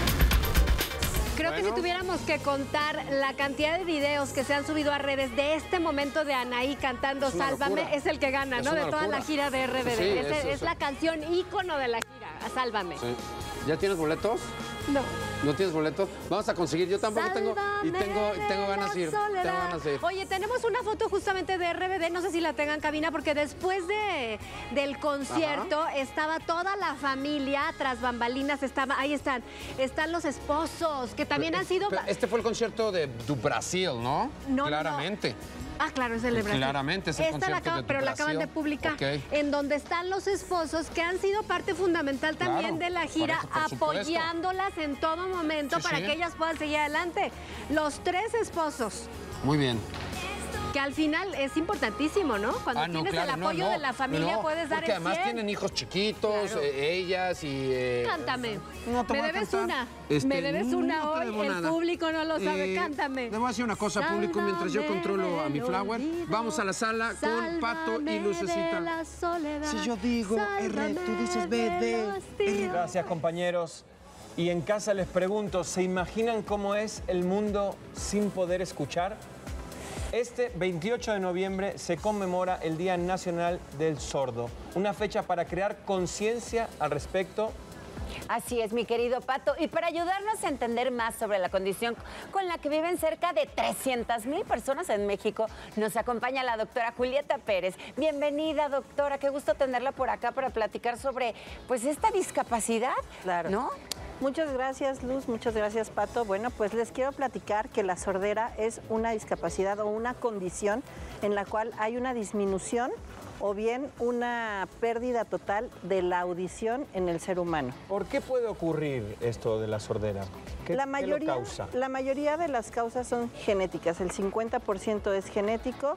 [SPEAKER 3] Creo que si tuviéramos que contar la cantidad de videos que se han subido a redes de este momento de Anaí cantando Sálvame, es el que gana, ¿no? De toda la gira de RBD.
[SPEAKER 5] Sí,
[SPEAKER 3] es la canción ícono de la gira, Sálvame.
[SPEAKER 5] Sí. ¿Ya tienes boletos?
[SPEAKER 3] No.
[SPEAKER 5] ¿No tienes boletos? Vamos a conseguir. Yo tampoco tengo. Y tengo ganas de ir. Tengo ganas de ir.
[SPEAKER 3] Oye, tenemos una foto justamente de RBD, no sé si la tengan en cabina, porque después del concierto estaba toda la familia tras bambalinas, ahí están los esposos, que también han sido...
[SPEAKER 5] Pero este fue el concierto de tu Brasil, ¿no?
[SPEAKER 3] No,
[SPEAKER 5] claramente.
[SPEAKER 3] Ah, claro, es el de Brasil.
[SPEAKER 5] Claramente es el concierto de tu
[SPEAKER 3] pero la acaban de
[SPEAKER 5] Brasil.
[SPEAKER 3] publicar.
[SPEAKER 5] Ok.
[SPEAKER 3] En donde están los esposos que han sido parte fundamental también de la gira,
[SPEAKER 5] por supuesto.
[SPEAKER 3] apoyándolas en todo momento
[SPEAKER 5] Sí,
[SPEAKER 3] para
[SPEAKER 5] sí.
[SPEAKER 3] que ellas puedan seguir adelante. Los 3 esposos,
[SPEAKER 5] Muy bien.
[SPEAKER 3] que al final es importantísimo, ¿no? Cuando tienes el apoyo de la familia puedes dar
[SPEAKER 5] porque
[SPEAKER 3] el 100.
[SPEAKER 5] además tienen hijos chiquitos,
[SPEAKER 3] Claro.
[SPEAKER 5] ellas y...
[SPEAKER 3] Cántame.
[SPEAKER 5] No te
[SPEAKER 3] Me
[SPEAKER 5] voy a
[SPEAKER 3] debes
[SPEAKER 5] cantar.
[SPEAKER 3] una. Me debes una
[SPEAKER 5] no te
[SPEAKER 3] hoy.
[SPEAKER 5] debo
[SPEAKER 3] El
[SPEAKER 5] nada.
[SPEAKER 3] público no lo sabe. Cántame.
[SPEAKER 5] Le voy a decir una cosa, público, mientras yo controlo a mi flower. Vamos a la sala con Pato y Lucecita. Si yo digo R, tú dices BD.
[SPEAKER 1] Gracias, compañeros. Y en casa les pregunto, ¿se imaginan cómo es el mundo sin poder escuchar? Este 28 de noviembre se conmemora el Día Nacional del Sordo, una fecha para crear conciencia al respecto.
[SPEAKER 18] Así es, mi querido Pato. Y para ayudarnos a entender más sobre la condición con la que viven cerca de 300,000 personas en México, nos acompaña la doctora Julieta Pérez. Bienvenida, doctora. Qué gusto tenerla por acá para platicar sobre, pues, esta discapacidad,
[SPEAKER 7] Claro.
[SPEAKER 18] ¿no?
[SPEAKER 7] Muchas gracias, Luz. Muchas gracias, Pato. Bueno, pues les quiero platicar que la sordera es una discapacidad o una condición en la cual hay una disminución o bien una pérdida total de la audición en el ser humano.
[SPEAKER 1] ¿Por qué puede ocurrir esto de la sordera? ¿Qué lo causa?
[SPEAKER 7] La mayoría de las causas son genéticas. El 50% es genético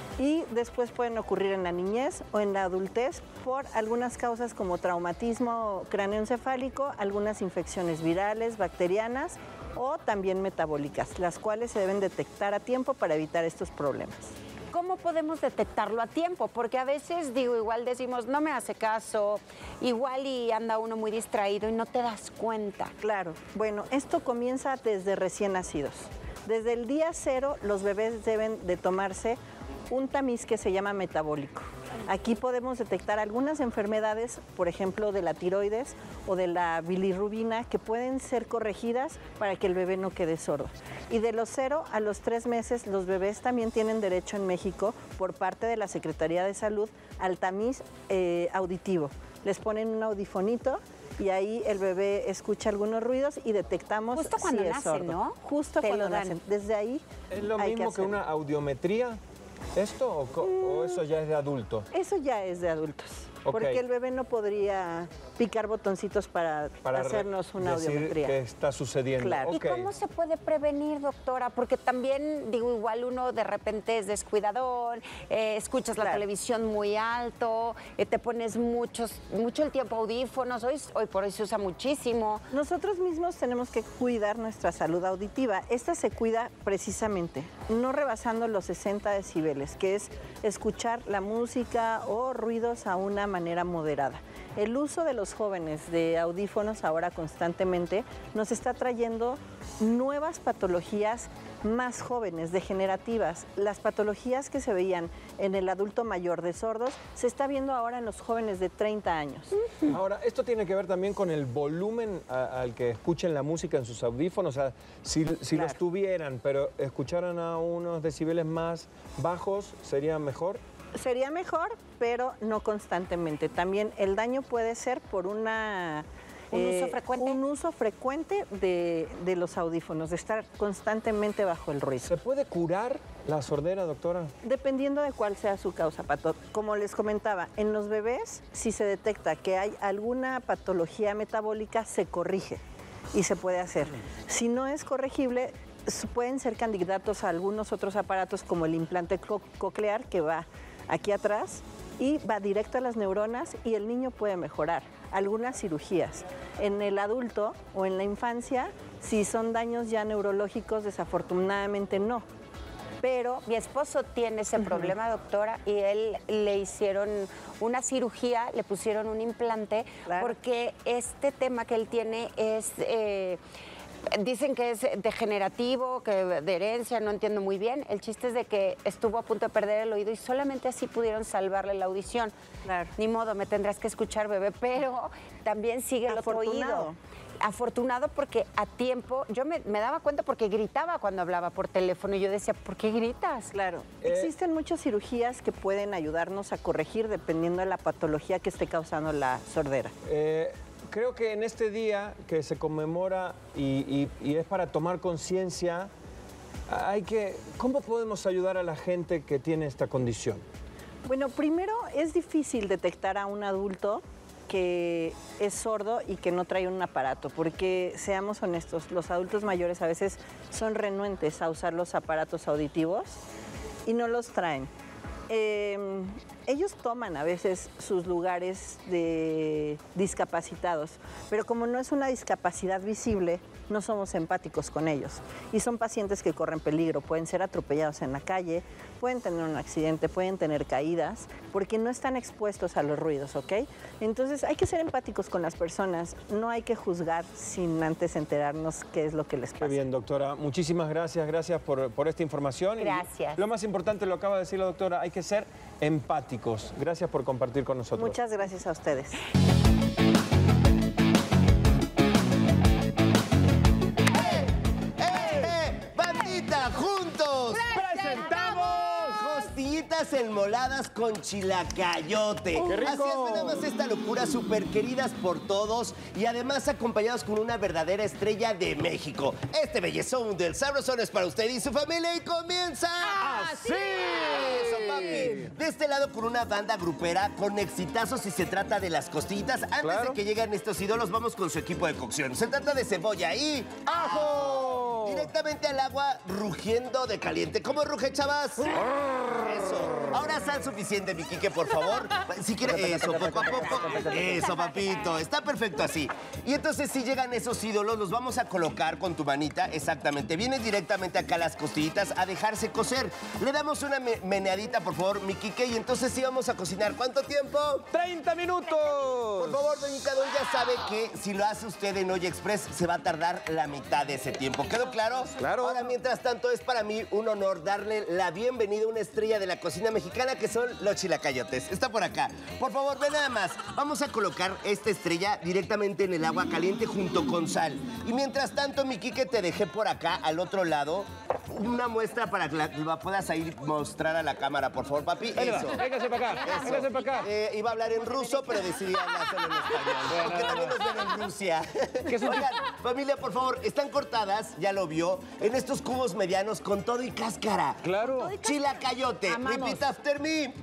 [SPEAKER 7] y después pueden ocurrir en la niñez o en la adultez por algunas causas como traumatismo cráneoencefálico, algunas infecciones virales, bacterianas o también metabólicas, las cuales se deben detectar a tiempo para evitar estos problemas.
[SPEAKER 18] ¿Cómo podemos detectarlo a tiempo? Porque a veces, digo, igual decimos, no me hace caso, igual y anda uno muy distraído y no te das cuenta.
[SPEAKER 7] Claro, bueno, esto comienza desde recién nacidos. Desde el día 0, los bebés deben de tomarse un tamiz que se llama metabólico. Aquí podemos detectar algunas enfermedades, por ejemplo, de la tiroides o de la bilirrubina, que pueden ser corregidas para que el bebé no quede sordo. Y de los 0 a los 3 meses, los bebés también tienen derecho en México, por parte de la Secretaría de Salud, al tamiz auditivo. Les ponen un audifonito y ahí el bebé escucha algunos ruidos y detectamos
[SPEAKER 18] Justo cuando
[SPEAKER 7] si es
[SPEAKER 18] nacen,
[SPEAKER 7] sordo.
[SPEAKER 18] ¿no?
[SPEAKER 7] Justo
[SPEAKER 18] Te
[SPEAKER 7] cuando
[SPEAKER 18] lo dan.
[SPEAKER 7] nacen. Desde ahí
[SPEAKER 1] ¿Es lo
[SPEAKER 7] hay
[SPEAKER 1] mismo que
[SPEAKER 7] hacerlo.
[SPEAKER 1] una audiometría? ¿Esto o eso ya es de adulto?
[SPEAKER 7] Eso ya es de adultos,
[SPEAKER 1] Ok.
[SPEAKER 7] porque el bebé no podría picar botoncitos para hacernos una
[SPEAKER 1] decir
[SPEAKER 7] audiometría.
[SPEAKER 1] que está sucediendo.
[SPEAKER 7] Claro.
[SPEAKER 18] ¿Y
[SPEAKER 1] Ok.
[SPEAKER 18] cómo se puede prevenir, doctora? Porque también, digo, igual uno de repente es descuidador, escuchas la televisión muy alto, te pones mucho el tiempo audífonos, hoy por hoy se usa muchísimo.
[SPEAKER 7] Nosotros mismos tenemos que cuidar nuestra salud auditiva. Esta se cuida precisamente, no rebasando los 60 decibeles, que es escuchar la música o ruidos a una manera moderada. El uso de los jóvenes de audífonos ahora constantemente nos está trayendo nuevas patologías más jóvenes, degenerativas. Las patologías que se veían en el adulto mayor de sordos se está viendo ahora en los jóvenes de 30 años.
[SPEAKER 1] Ahora, esto tiene que ver también con el volumen al que escuchen la música en sus audífonos. O sea, si los tuvieran, pero escucharan a unos decibeles más bajos, ¿sería mejor?
[SPEAKER 7] Sería mejor, pero no constantemente. También el daño puede ser por ¿Un uso frecuente? Un uso frecuente de los audífonos, de estar constantemente bajo el ruido.
[SPEAKER 1] ¿Se puede curar la sordera, doctora?
[SPEAKER 7] Dependiendo de cuál sea su causa, Pato. Como les comentaba, en los bebés, si se detecta que hay alguna patología metabólica, se corrige y se puede hacer. Si no es corregible, pueden ser candidatos a algunos otros aparatos como el implante coclear, que va aquí atrás y va directo a las neuronas y el niño puede mejorar. Algunas cirugías. En el adulto o en la infancia, si son daños ya neurológicos, desafortunadamente no.
[SPEAKER 18] Pero mi esposo tiene ese problema, doctora, y él le hicieron una cirugía, le pusieron un implante, porque este tema que él tiene es... dicen que es degenerativo, que de herencia, no entiendo muy bien. El chiste es de que estuvo a punto de perder el oído y solamente así pudieron salvarle la audición. Claro. Ni modo, me tendrás que escuchar, bebé, pero también sigue el otro oído. Afortunado porque a tiempo, yo me daba cuenta porque gritaba cuando hablaba por teléfono y yo decía, ¿por qué gritas?
[SPEAKER 7] Claro, existen muchas cirugías que pueden ayudarnos a corregir dependiendo de la patología que esté causando la sordera.
[SPEAKER 1] Creo que en este día que se conmemora y es para tomar conciencia, ¿cómo podemos ayudar a la gente que tiene esta condición?
[SPEAKER 7] Bueno, primero es difícil detectar a un adulto que es sordo y que no trae un aparato, porque seamos honestos, los adultos mayores a veces son renuentes a usar los aparatos auditivos y no los traen. Ellos toman a veces sus lugares de discapacitados, pero como no es una discapacidad visible, no somos empáticos con ellos. Y son pacientes que corren peligro, pueden ser atropellados en la calle, pueden tener un accidente, pueden tener caídas, porque no están expuestos a los ruidos, ¿ok? Entonces hay que ser empáticos con las personas, no hay que juzgar sin antes enterarnos qué es lo que les pasa.
[SPEAKER 1] Qué bien, doctora. Muchísimas gracias por esta información.
[SPEAKER 18] Gracias.
[SPEAKER 1] Y lo más importante, lo acaba de decir la doctora, hay que ser empáticos. Gracias por compartir con nosotros.
[SPEAKER 7] Muchas gracias a ustedes.
[SPEAKER 8] ¡Bandita, juntos! ¡Presentamos! Costillitas enmoladas con chilacayote.
[SPEAKER 1] ¡Qué rico!
[SPEAKER 8] Así es, nada más esta locura, súper queridas por todos y además acompañados con una verdadera estrella de México. Este bellezón del sabrosón es para usted y su familia y comienza...
[SPEAKER 1] ¡Así!
[SPEAKER 8] Eso, papi. De este lado con una banda grupera con exitazos si se trata de las costillitas. Antes de que lleguen estos ídolos, vamos con su equipo de cocción. Se trata de cebolla y... ¡ajo! Directamente al agua rugiendo de caliente. ¿Cómo ruge, chavas? Eso. Ahora sal suficiente, mi Quique, por favor. Si quiere, eso, poco a poco. Eso, papito. Está perfecto así. Y entonces, si llegan esos ídolos, los vamos a colocar con tu manita. Exactamente. Vienen directamente acá las costillitas a dejarse cocer. Le damos una meneadita, por favor, mi Quique. Y entonces sí vamos a cocinar. ¿Cuánto tiempo?
[SPEAKER 1] 30 minutos.
[SPEAKER 8] Por favor, doñita Don ya sabe que si lo hace usted en Olla Express, se va a tardar la mitad de ese tiempo. ¿Quedó claro?
[SPEAKER 1] Claro.
[SPEAKER 8] Ahora, mientras tanto, es para mí un honor darle la bienvenida a una estrella de la cocina mexicana que son los chilacayotes. Está por acá. Por favor, ve nada más. Vamos a colocar esta estrella directamente en el agua caliente junto con sal. Y mientras tanto, mi Quique, te dejé por acá, al otro lado, una muestra para que la puedas ahí mostrar a la cámara, por favor, papi. Eso.
[SPEAKER 1] Véngase para acá.
[SPEAKER 8] Eso.
[SPEAKER 1] Véngase para acá.
[SPEAKER 8] Iba a hablar en ruso, pero decidí hablarlo en español. Porque también nos ven en Rusia. Oigan, familia, por favor, están cortadas, ya lo vio, en estos cubos medianos con todo y cáscara.
[SPEAKER 1] Claro.
[SPEAKER 8] Chilacayote. Repeat after me.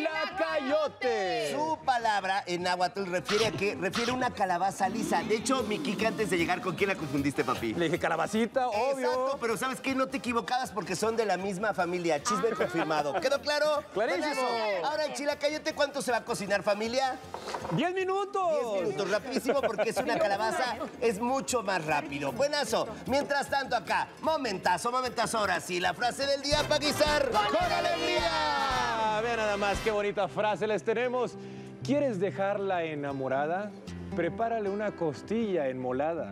[SPEAKER 1] Chilacayote.
[SPEAKER 8] Su palabra en náhuatl refiere a una calabaza lisa. De hecho, mi Kika, antes de llegar, ¿con quién la confundiste, papi?
[SPEAKER 1] Le dije calabacita, obvio.
[SPEAKER 8] Exacto, pero ¿sabes qué? No te equivocabas porque son de la misma familia. Chisme confirmado. ¿Quedó claro?
[SPEAKER 1] Clarísimo.
[SPEAKER 8] Buenazo. Ahora, el chilacayote, ¿cuánto se va a cocinar, familia?
[SPEAKER 1] 10 minutos.
[SPEAKER 8] 10 minutos, rapidísimo, porque es una calabaza, es mucho más rápido. Buenazo. Mientras tanto, acá, momentazo, ahora sí, la frase del día para guisar con alegría.
[SPEAKER 1] Vean nada más qué bonita frase les tenemos. ¿Quieres dejarla enamorada? Prepárale una costilla enmolada.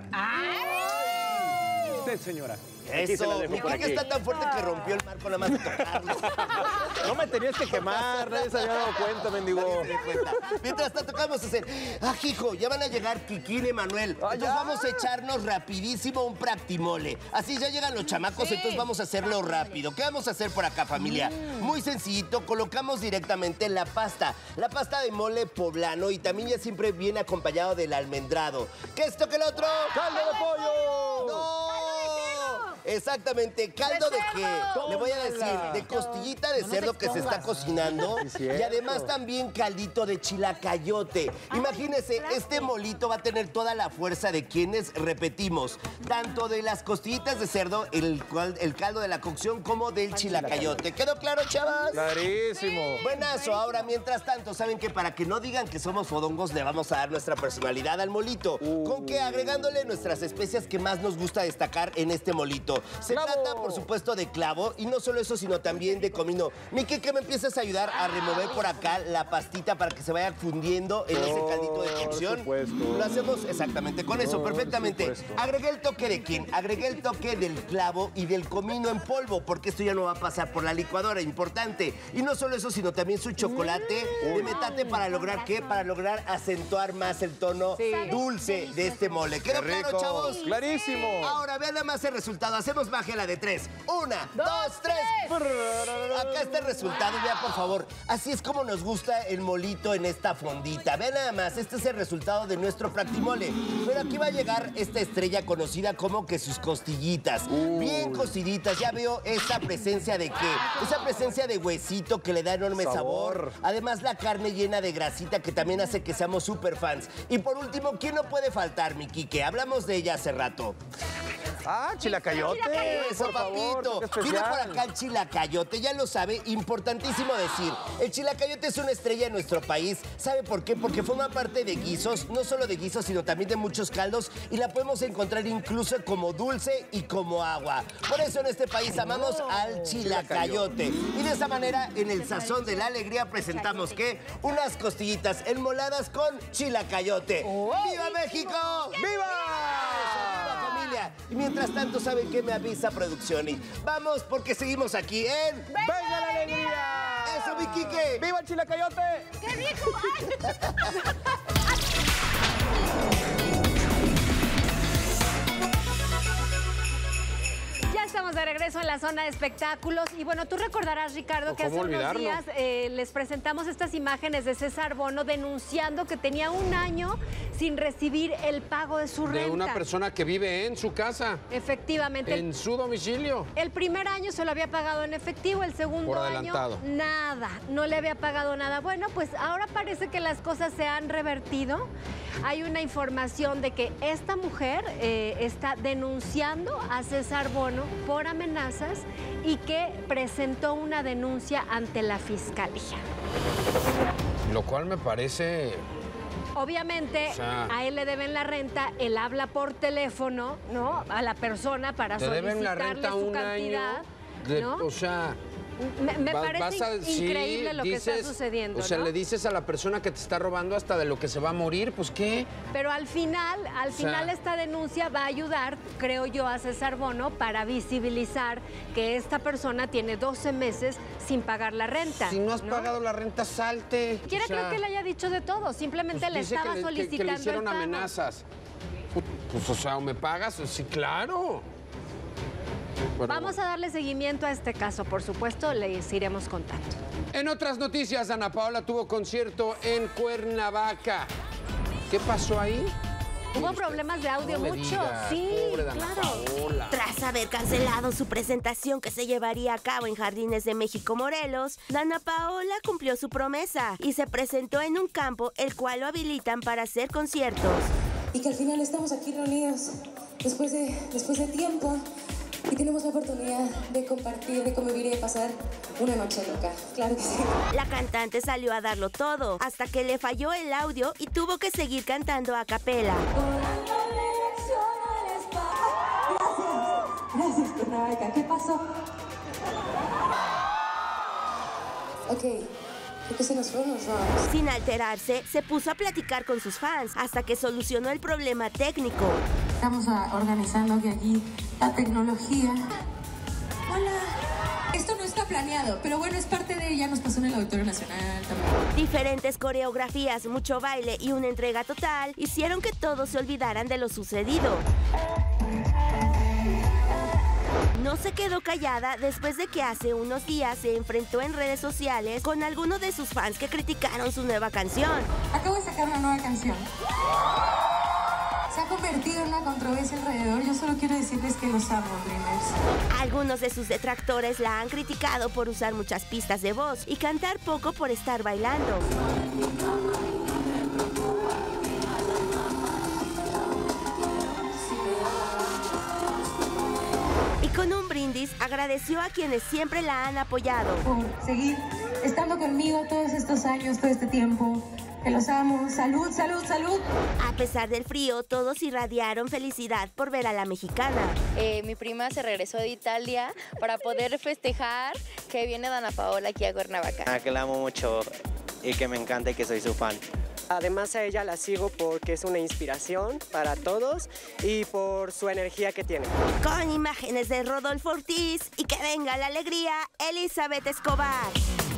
[SPEAKER 1] Usted, señora.
[SPEAKER 8] Eso, mi Kike está tan fuerte que rompió el marco nada más de tocarlo.
[SPEAKER 1] No me tenías que quemar, nadie se había dado cuenta, mendigo.
[SPEAKER 8] Mientras tanto, ¿qué vamos a hacer? Hijo, ya van a llegar Kikín y Manuel. Entonces vamos a echarnos rapidísimo un practimole. Así ya llegan los chamacos, entonces vamos a hacerlo rápido. ¿Qué vamos a hacer por acá, familia? Muy sencillito, colocamos directamente la pasta de mole poblano y también ya siempre viene acompañado del almendrado. ¿Qué es esto que el otro?
[SPEAKER 1] ¡Caldo de pollo!
[SPEAKER 8] ¡No! Exactamente, caldo de qué, le voy a decir, de costillita de cerdo que se está cocinando y además también caldito de chilacayote. Imagínense, este molito va a tener toda la fuerza de quienes, repetimos, tanto de las costillitas de cerdo, el caldo de la cocción, como del chilacayote. ¿Quedó claro, chavas?
[SPEAKER 1] Clarísimo.
[SPEAKER 8] Buenazo. Ahora, mientras tanto, ¿saben qué? Para que no digan que somos fodongos, le vamos a dar nuestra personalidad al molito. ¿Con qué? Agregándole nuestras especias que más nos gusta destacar en este molito. favorito. Se trata, por supuesto, de clavo y no solo eso, sino también de comino. Miki, que me empiezas a ayudar a remover por acá la pastita para que se vaya fundiendo en ese caldito de cocción. Lo hacemos exactamente con eso, perfectamente. Agregué el toque de quién? Agregué el toque del clavo y del comino en polvo, porque esto ya no va a pasar por la licuadora, importante. Y no solo eso, sino también su chocolate de metate para lograr ¿qué? Para lograr acentuar más el tono dulce de este mole. ¿Quedó claro, chavos?
[SPEAKER 1] Clarísimo.
[SPEAKER 8] Ahora vean nada más el resultado. Hacemos magia la de 3. 1, 2, 3. Acá está el resultado. Vean, por favor. Así es como nos gusta el molito en esta fondita. Vean nada más. Este es el resultado de nuestro Practimole. Pero aquí va a llegar esta estrella conocida como que sus costillitas. Bien cociditas. Ya veo esa presencia de qué. Esa presencia de huesito que le da enorme sabor. Además, la carne llena de grasita que también hace que seamos súper fans. Y por último, ¿quién no puede faltar, mi Quique? Hablamos de ella hace rato.
[SPEAKER 20] Ah, chilacayote.
[SPEAKER 8] Eso, papito. Viene por acá el chilacayote, ya lo sabe, importantísimo decir. El chilacayote es una estrella en nuestro país. ¿Sabe por qué? Porque forma parte de guisos, no solo de guisos, sino también de muchos caldos. Y la podemos encontrar incluso como dulce y como agua. Por eso en este país amamos al chilacayote. Y de esa manera, en el sazón de la alegría, presentamos ¿qué? Unas costillitas enmoladas con chilacayote. ¡Viva México! ¡Viva! Familia. Y mientras tanto, ¿saben qué me avisa producción? Y vamos porque seguimos aquí en
[SPEAKER 20] ¡Venga la alegría!
[SPEAKER 8] ¡Eso, mi Quique!
[SPEAKER 20] ¡Viva el chilacayote!
[SPEAKER 3] ¡Qué rico! Ya estamos de regreso en la zona de espectáculos. Y bueno, tú recordarás, Ricardo, que hace unos días les presentamos estas imágenes de César Bono denunciando que tenía un año sin recibir el pago de su renta.
[SPEAKER 5] De una persona que vive en su casa.
[SPEAKER 3] Efectivamente.
[SPEAKER 5] En su domicilio.
[SPEAKER 3] El primer año se lo había pagado en efectivo, el segundo año nada, no le había pagado nada. Bueno, pues ahora parece que las cosas se han revertido. Hay una información de que esta mujer está denunciando a César Bono por amenazas y que presentó una denuncia ante la fiscalía.
[SPEAKER 5] Lo cual me parece...
[SPEAKER 3] Obviamente, a él le deben la renta, él habla por teléfono, ¿no? A la persona para solicitarle su cantidad, ¿no?
[SPEAKER 5] O sea...
[SPEAKER 3] Me parece increíble lo que está sucediendo,
[SPEAKER 5] O sea,
[SPEAKER 3] ¿no?
[SPEAKER 5] le dices a la persona que te está robando hasta de lo que se va a morir, pues ¿qué?
[SPEAKER 3] Pero al final esta denuncia va a ayudar, creo yo, a César Bono para visibilizar que esta persona tiene 12 meses sin pagar la renta.
[SPEAKER 5] Si no has pagado la renta, salte.
[SPEAKER 3] Creo que le haya dicho de todo, simplemente le estaba solicitando
[SPEAKER 5] que le hicieron
[SPEAKER 3] el pago.
[SPEAKER 5] amenazas. Pues, o sea, ¿o me pagas? Sí, claro. Bueno,
[SPEAKER 3] vamos a darle seguimiento a este caso, por supuesto, les iremos contando.
[SPEAKER 5] En otras noticias, Ana Paola tuvo concierto en Cuernavaca. ¿Qué pasó ahí?
[SPEAKER 3] Hubo problemas de audio mucho, sí, claro.
[SPEAKER 13] Tras haber cancelado su presentación que se llevaría a cabo en Jardines de México, Morelos, Dana Paola cumplió su promesa y se presentó en un campo el cual lo habilitan para hacer conciertos.
[SPEAKER 9] Y que al final estamos aquí reunidos después de tiempo y tenemos la oportunidad de compartir, de convivir y de pasar una noche loca. Claro que sí.
[SPEAKER 13] La cantante salió a darlo todo hasta que le falló el audio y tuvo que seguir cantando a capela.
[SPEAKER 9] Gracias, Cuernavaca. ¿Qué pasó? Ok. ¿Por qué se nos fueron los rounds?
[SPEAKER 13] Sin alterarse, se puso a platicar con sus fans hasta que solucionó el problema técnico.
[SPEAKER 9] Estamos organizando que aquí la tecnología... Hola. Esto no está planeado, pero bueno, es parte de... Ya nos pasó en el Auditorio Nacional también.
[SPEAKER 13] Diferentes coreografías, mucho baile y una entrega total hicieron que todos se olvidaran de lo sucedido. No se quedó callada después de que hace unos días se enfrentó en redes sociales con algunos de sus fans que criticaron su nueva canción.
[SPEAKER 9] Acabo de sacar una nueva canción. Se ha convertido en una controversia alrededor. Yo solo quiero decirles que los amo, Dreamers.
[SPEAKER 13] Algunos de sus detractores la han criticado por usar muchas pistas de voz y cantar poco por estar bailando. Y con un brindis agradeció a quienes siempre la han apoyado.
[SPEAKER 9] Por seguir estando conmigo todos estos años, todo este tiempo. que los amo. Salud, salud, salud.
[SPEAKER 13] A pesar del frío, todos irradiaron felicidad por ver a la mexicana.
[SPEAKER 11] Mi prima se regresó de Italia para poder festejar que viene Dana Paola aquí a Cuernavaca.
[SPEAKER 12] Que la amo mucho y que me encanta y que soy su fan. Además a ella la sigo porque es una inspiración para todos y por su energía que tiene.
[SPEAKER 13] Con imágenes de Rodolfo Ortiz y que venga la alegría, Elizabeth Escobar.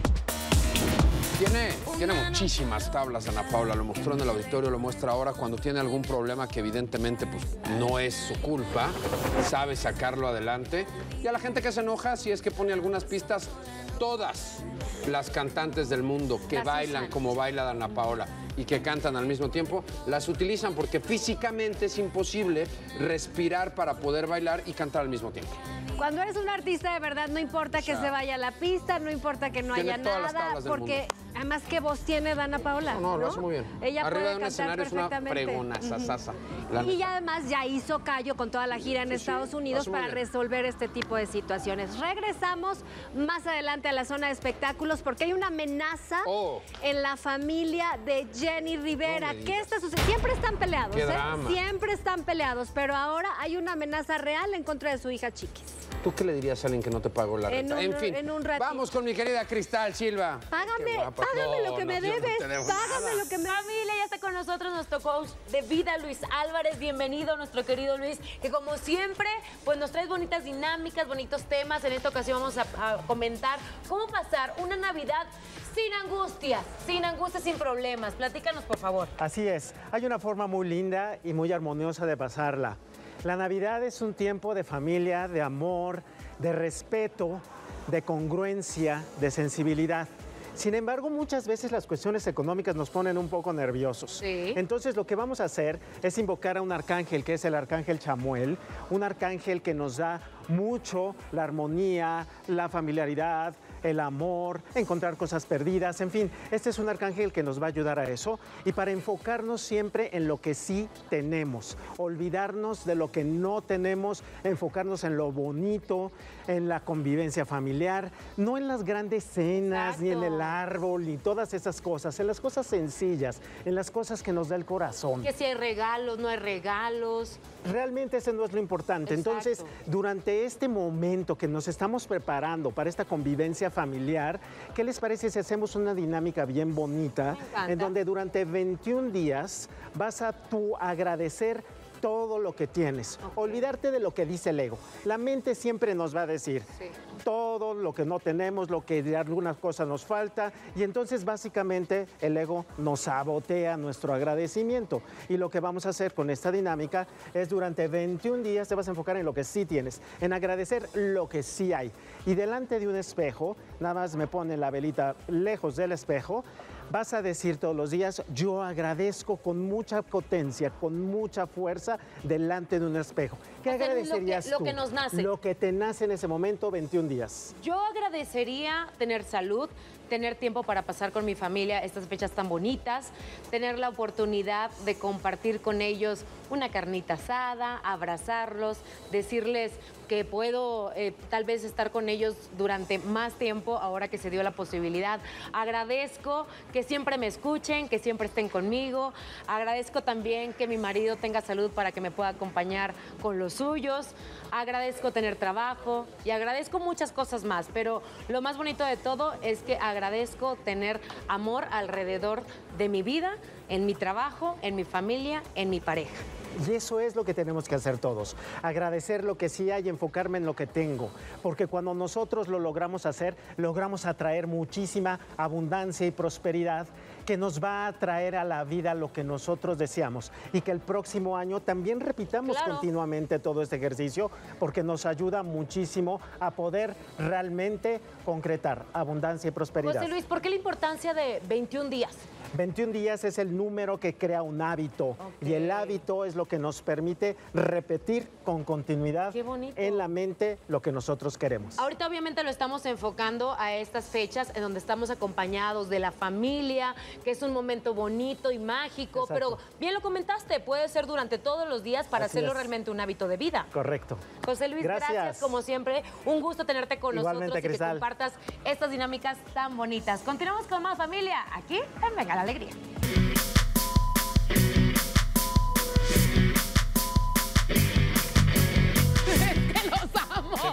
[SPEAKER 5] Tiene muchísimas tablas Ana Paula, lo mostró en el auditorio, lo muestra ahora cuando tiene algún problema que evidentemente pues, no es su culpa, sabe sacarlo adelante. Y a la gente que se enoja, si es que pone algunas pistas, todas las cantantes del mundo que bailan como baila Dana Paola y que cantan al mismo tiempo, las utilizan porque físicamente es imposible respirar para poder bailar y cantar al mismo tiempo.
[SPEAKER 3] Cuando eres un artista de verdad, no importa que se vaya a la pista, no importa que no haya nada, porque además qué voz tiene Dana Paola.
[SPEAKER 5] No, lo hace muy bien.
[SPEAKER 3] Ella
[SPEAKER 5] arriba
[SPEAKER 3] puede
[SPEAKER 5] de un escenario es una pregona, sasasa.
[SPEAKER 3] Y además ya hizo callo con toda la gira en Estados Unidos para resolver este tipo de situaciones. Regresamos más adelante a la zona de espectáculos porque hay una amenaza en la familia de Jenny Rivera. ¿Qué está sucediendo? Siempre están peleados,
[SPEAKER 5] Qué drama.
[SPEAKER 3] Siempre están peleados, pero ahora hay una amenaza real en contra de su hija Chiquis.
[SPEAKER 5] ¿Tú qué le dirías a alguien que no te pagó la renta? En fin, vamos con mi querida Cristal Silva.
[SPEAKER 3] Págame lo que me debes. Págame lo que me...
[SPEAKER 19] Familia, ya está con nosotros nuestro coach de vida, Luis Álvarez. Bienvenido, nuestro querido Luis, que como siempre, pues nos traes bonitas dinámicas, bonitos temas. En esta ocasión vamos a comentar cómo pasar una Navidad sin angustias, sin problemas. Platícanos, por favor.
[SPEAKER 14] Así es. Hay una forma muy linda y muy armoniosa de pasarla. La Navidad es un tiempo de familia, de amor, de respeto, de congruencia, de sensibilidad. Sin embargo, muchas veces las cuestiones económicas nos ponen un poco nerviosos.
[SPEAKER 19] Sí.
[SPEAKER 14] Entonces, lo que vamos a hacer es invocar a un arcángel, que es el arcángel Chamuel, un arcángel que nos da mucho la armonía, la familiaridad, el amor, encontrar cosas perdidas, en fin. Este es un arcángel que nos va a ayudar a eso y para enfocarnos siempre en lo que sí tenemos, olvidarnos de lo que no tenemos, enfocarnos en lo bonito, en la convivencia familiar, no en las grandes cenas, ni en el árbol, ni todas esas cosas, en las cosas sencillas, en las cosas que nos da el corazón.
[SPEAKER 19] Que si hay regalos, no hay regalos.
[SPEAKER 14] Realmente ese no es lo importante. Entonces, durante este momento que nos estamos preparando para esta convivencia familiar, ¿qué les parece si hacemos una dinámica bien bonita en donde durante 21 días vas a tú agradecer todo lo que tienes, olvidarte de lo que dice el ego. La mente siempre nos va a decir todo lo que no tenemos, lo que de algunas cosas nos falta, y entonces básicamente el ego nos sabotea nuestro agradecimiento. Y lo que vamos a hacer con esta dinámica es durante 21 días te vas a enfocar en lo que sí tienes, en agradecer lo que sí hay. Y delante de un espejo, nada más me pone la velita lejos del espejo, vas a decir todos los días, yo agradezco con mucha potencia, con mucha fuerza, delante de un espejo. ¿Qué agradecerías tú?
[SPEAKER 19] Lo que nos nace.
[SPEAKER 14] Lo que te nace en ese momento, 21 días.
[SPEAKER 19] Yo agradecería tener salud, tener tiempo para pasar con mi familia estas fechas tan bonitas, tener la oportunidad de compartir con ellos una carnita asada, abrazarlos, decirles que puedo tal vez estar con ellos durante más tiempo ahora que se dio la posibilidad. Agradezco que siempre me escuchen, que siempre estén conmigo. Agradezco también que mi marido tenga salud para que me pueda acompañar con los suyos. Agradezco tener trabajo y agradezco muchas cosas más, pero lo más bonito de todo es que agradezco tener amor alrededor de mi vida, en mi trabajo, en mi familia, en mi pareja.
[SPEAKER 14] Y eso es lo que tenemos que hacer todos, agradecer lo que sí hay y enfocarme en lo que tengo, porque cuando nosotros lo logramos hacer, logramos atraer muchísima abundancia y prosperidad que nos va a traer a la vida lo que nosotros deseamos y que el próximo año también repitamos continuamente todo este ejercicio porque nos ayuda muchísimo a poder realmente concretar abundancia y prosperidad.
[SPEAKER 19] José Luis, ¿por qué la importancia de 21 días?
[SPEAKER 14] 21 días es el número que crea un hábito y el hábito es lo que nos permite repetir con continuidad en la mente lo que nosotros queremos.
[SPEAKER 19] Ahorita obviamente lo estamos enfocando a estas fechas en donde estamos acompañados de la familia, que es un momento bonito y mágico, pero bien lo comentaste, puede ser durante todos los días para hacerlo realmente un hábito de vida.
[SPEAKER 14] Correcto.
[SPEAKER 19] José Luis, gracias como siempre. Un gusto tenerte con nosotros y
[SPEAKER 14] Cristal,
[SPEAKER 19] que compartas estas dinámicas tan bonitas. Continuamos con más familia aquí en Venga la Alegría.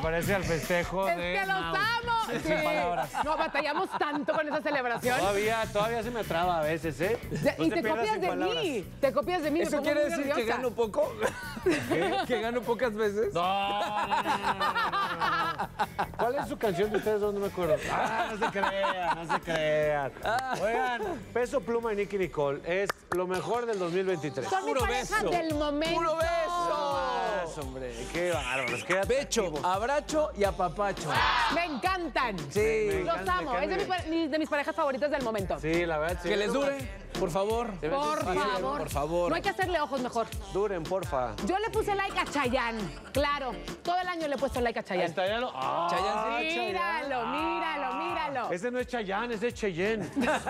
[SPEAKER 2] parece al festejo
[SPEAKER 15] ¡Es
[SPEAKER 2] de
[SPEAKER 15] que los
[SPEAKER 2] Mau.
[SPEAKER 15] amo!
[SPEAKER 2] Sin palabras.
[SPEAKER 15] No, batallamos tanto con esa celebración.
[SPEAKER 2] Todavía se me traba a veces, ¿eh?
[SPEAKER 15] Y te copias de mí. Te copias de mí.
[SPEAKER 6] ¿Eso quiere decir que gano poco? ¿Que gano pocas veces?
[SPEAKER 2] No. ¿Cuál es su canción de ustedes dos? No me acuerdo. No se crean. Oigan, Peso Pluma y Nicki Nicole es lo mejor del 2023.
[SPEAKER 15] Son mi pareja del momento.
[SPEAKER 6] ¡Puro beso!
[SPEAKER 2] Más, hombre, qué bárbaros. Qué
[SPEAKER 6] Becho, abracho y apapacho.
[SPEAKER 15] Me encantan.
[SPEAKER 6] Sí.
[SPEAKER 15] Los amo. Es de mis parejas favoritas del momento.
[SPEAKER 2] Sí, la verdad, sí.
[SPEAKER 6] Que les dure, por favor.
[SPEAKER 15] Por favor. No hay que hacerle ojos mejor.
[SPEAKER 2] Duren, porfa.
[SPEAKER 15] Yo le puse like a Chayanne. Claro. Todo el año le he puesto like a Chayanne.
[SPEAKER 2] Está ya lo...
[SPEAKER 15] Míralo.
[SPEAKER 2] Ese no es Chayanne, ese es Cheyenne.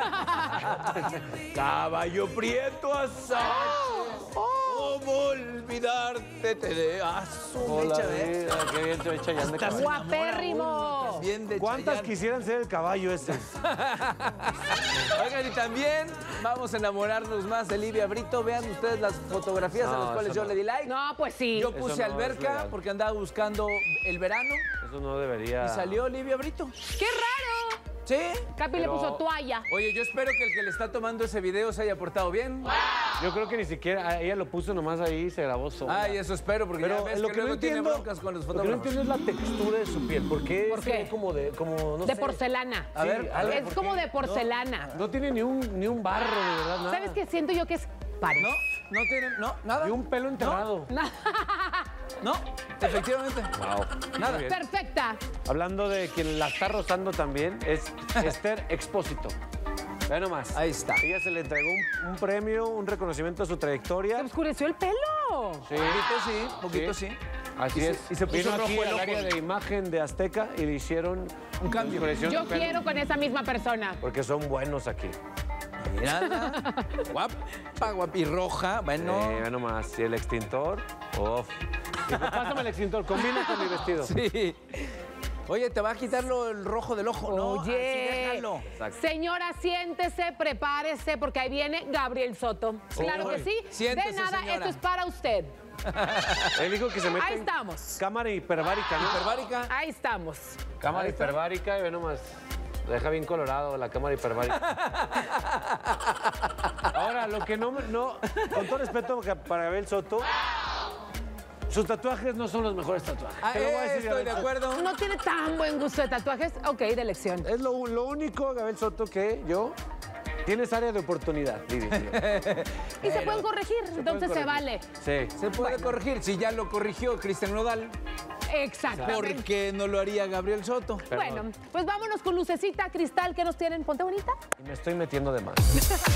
[SPEAKER 6] Caballo prieto asado. ¿Cómo olvidarte? Te de
[SPEAKER 2] Hola, vida, qué bien te ve Chayanne de caballo.
[SPEAKER 15] Guapérrimo.
[SPEAKER 6] Bien de
[SPEAKER 2] ¿Cuántas
[SPEAKER 6] Chayanne.
[SPEAKER 2] quisieran ser el caballo ese?
[SPEAKER 6] Oigan, y también vamos a enamorarnos más de Livia Brito. Vean ustedes las fotografías a las cuales yo le di like.
[SPEAKER 15] No, pues sí.
[SPEAKER 6] Yo puse
[SPEAKER 2] Eso no es
[SPEAKER 6] alberca
[SPEAKER 2] legal.
[SPEAKER 6] porque andaba buscando el verano
[SPEAKER 2] Eso no debería...
[SPEAKER 6] y salió Livia Brito.
[SPEAKER 15] ¡Qué raro!
[SPEAKER 6] Sí.
[SPEAKER 15] Capi le puso toalla.
[SPEAKER 6] Oye, yo espero que el que le está tomando ese video se haya portado bien.
[SPEAKER 2] Yo creo que ni siquiera... Ella lo puso nomás ahí y se grabó sola.
[SPEAKER 6] Ay, eso espero, porque
[SPEAKER 2] Pero
[SPEAKER 6] ya ves
[SPEAKER 2] lo
[SPEAKER 6] que
[SPEAKER 2] que no
[SPEAKER 6] luego tiene
[SPEAKER 2] entiendo-
[SPEAKER 6] broncas con los
[SPEAKER 2] Lo que no
[SPEAKER 6] fotógrafos.
[SPEAKER 2] entiendo es la textura de su piel. ¿Por qué?
[SPEAKER 15] ¿Por
[SPEAKER 2] se
[SPEAKER 15] qué?
[SPEAKER 2] ve como no
[SPEAKER 15] De
[SPEAKER 2] sé.
[SPEAKER 15] porcelana.
[SPEAKER 2] A ver,
[SPEAKER 15] es
[SPEAKER 2] ¿por
[SPEAKER 15] como
[SPEAKER 2] qué?
[SPEAKER 15] de porcelana.
[SPEAKER 2] No tiene ni un barro, de verdad, nada.
[SPEAKER 15] ¿Sabes qué? Siento yo que es pared.
[SPEAKER 6] No tiene, nada.
[SPEAKER 2] Ni un pelo enterrado.
[SPEAKER 6] No, efectivamente.
[SPEAKER 2] Wow.
[SPEAKER 6] Nada.
[SPEAKER 15] Perfecta.
[SPEAKER 2] Hablando de quien la está rozando también, es Esther Expósito. Ve nomás.
[SPEAKER 6] Ahí está.
[SPEAKER 2] Ella se le entregó un premio, un reconocimiento a su trayectoria.
[SPEAKER 15] Se oscureció el pelo.
[SPEAKER 2] Sí.
[SPEAKER 6] Poquito sí.
[SPEAKER 2] Así
[SPEAKER 6] Y
[SPEAKER 2] es.
[SPEAKER 6] se puso
[SPEAKER 2] Vino
[SPEAKER 6] rojo
[SPEAKER 2] aquí
[SPEAKER 6] el
[SPEAKER 2] al
[SPEAKER 6] ojo.
[SPEAKER 2] área de imagen de Azteca y le hicieron
[SPEAKER 6] Un cambio.
[SPEAKER 2] oscureció
[SPEAKER 15] Yo
[SPEAKER 2] el pelo,
[SPEAKER 15] quiero con esa misma persona.
[SPEAKER 2] Porque son buenos aquí.
[SPEAKER 6] Mírala. Guapa, guapirroja. Bueno.
[SPEAKER 2] Ve nomás. Y el extintor. Uf. Dijo, pásame el extintor, combina con mi vestido.
[SPEAKER 6] Sí. Oye, te va a quitar el rojo del ojo, ¿no? Así
[SPEAKER 15] Oye.
[SPEAKER 6] déjalo.
[SPEAKER 2] Exacto.
[SPEAKER 15] Señora, siéntese, prepárese, porque ahí viene Gabriel Soto. Claro que sí.
[SPEAKER 6] Siéntese,
[SPEAKER 15] De nada,
[SPEAKER 6] señora.
[SPEAKER 15] esto es para usted.
[SPEAKER 2] Él dijo que se mete
[SPEAKER 15] Ahí
[SPEAKER 2] en
[SPEAKER 15] estamos.
[SPEAKER 2] cámara hiperbárica, ¿no?
[SPEAKER 6] Hiperbárica.
[SPEAKER 15] Ahí estamos.
[SPEAKER 2] Cámara
[SPEAKER 6] Ahí está.
[SPEAKER 2] hiperbárica y ve nomás. Lo deja bien colorado la cámara hiperbárica. Ahora, lo que no, con todo respeto para Gabriel Soto, sus tatuajes no son los mejores tatuajes. Te lo voy a decir,
[SPEAKER 6] Estoy
[SPEAKER 2] Gabriel
[SPEAKER 6] de
[SPEAKER 2] Soto.
[SPEAKER 6] acuerdo.
[SPEAKER 15] No tiene tan buen gusto de tatuajes. Ok, de elección.
[SPEAKER 2] Es lo único, Gabriel Soto, que tienes área de oportunidad, diría.
[SPEAKER 15] Y se pueden corregir, entonces se
[SPEAKER 2] corregir.
[SPEAKER 15] vale.
[SPEAKER 2] Sí.
[SPEAKER 6] Se puede corregir. Si ya lo corrigió Cristian Nodal,
[SPEAKER 15] Exactamente.
[SPEAKER 6] ¿por qué no lo haría Gabriel Soto?
[SPEAKER 15] Bueno, pues vámonos con lucecita, cristal, que nos tienen. Ponte bonita.
[SPEAKER 2] Y me estoy metiendo de más.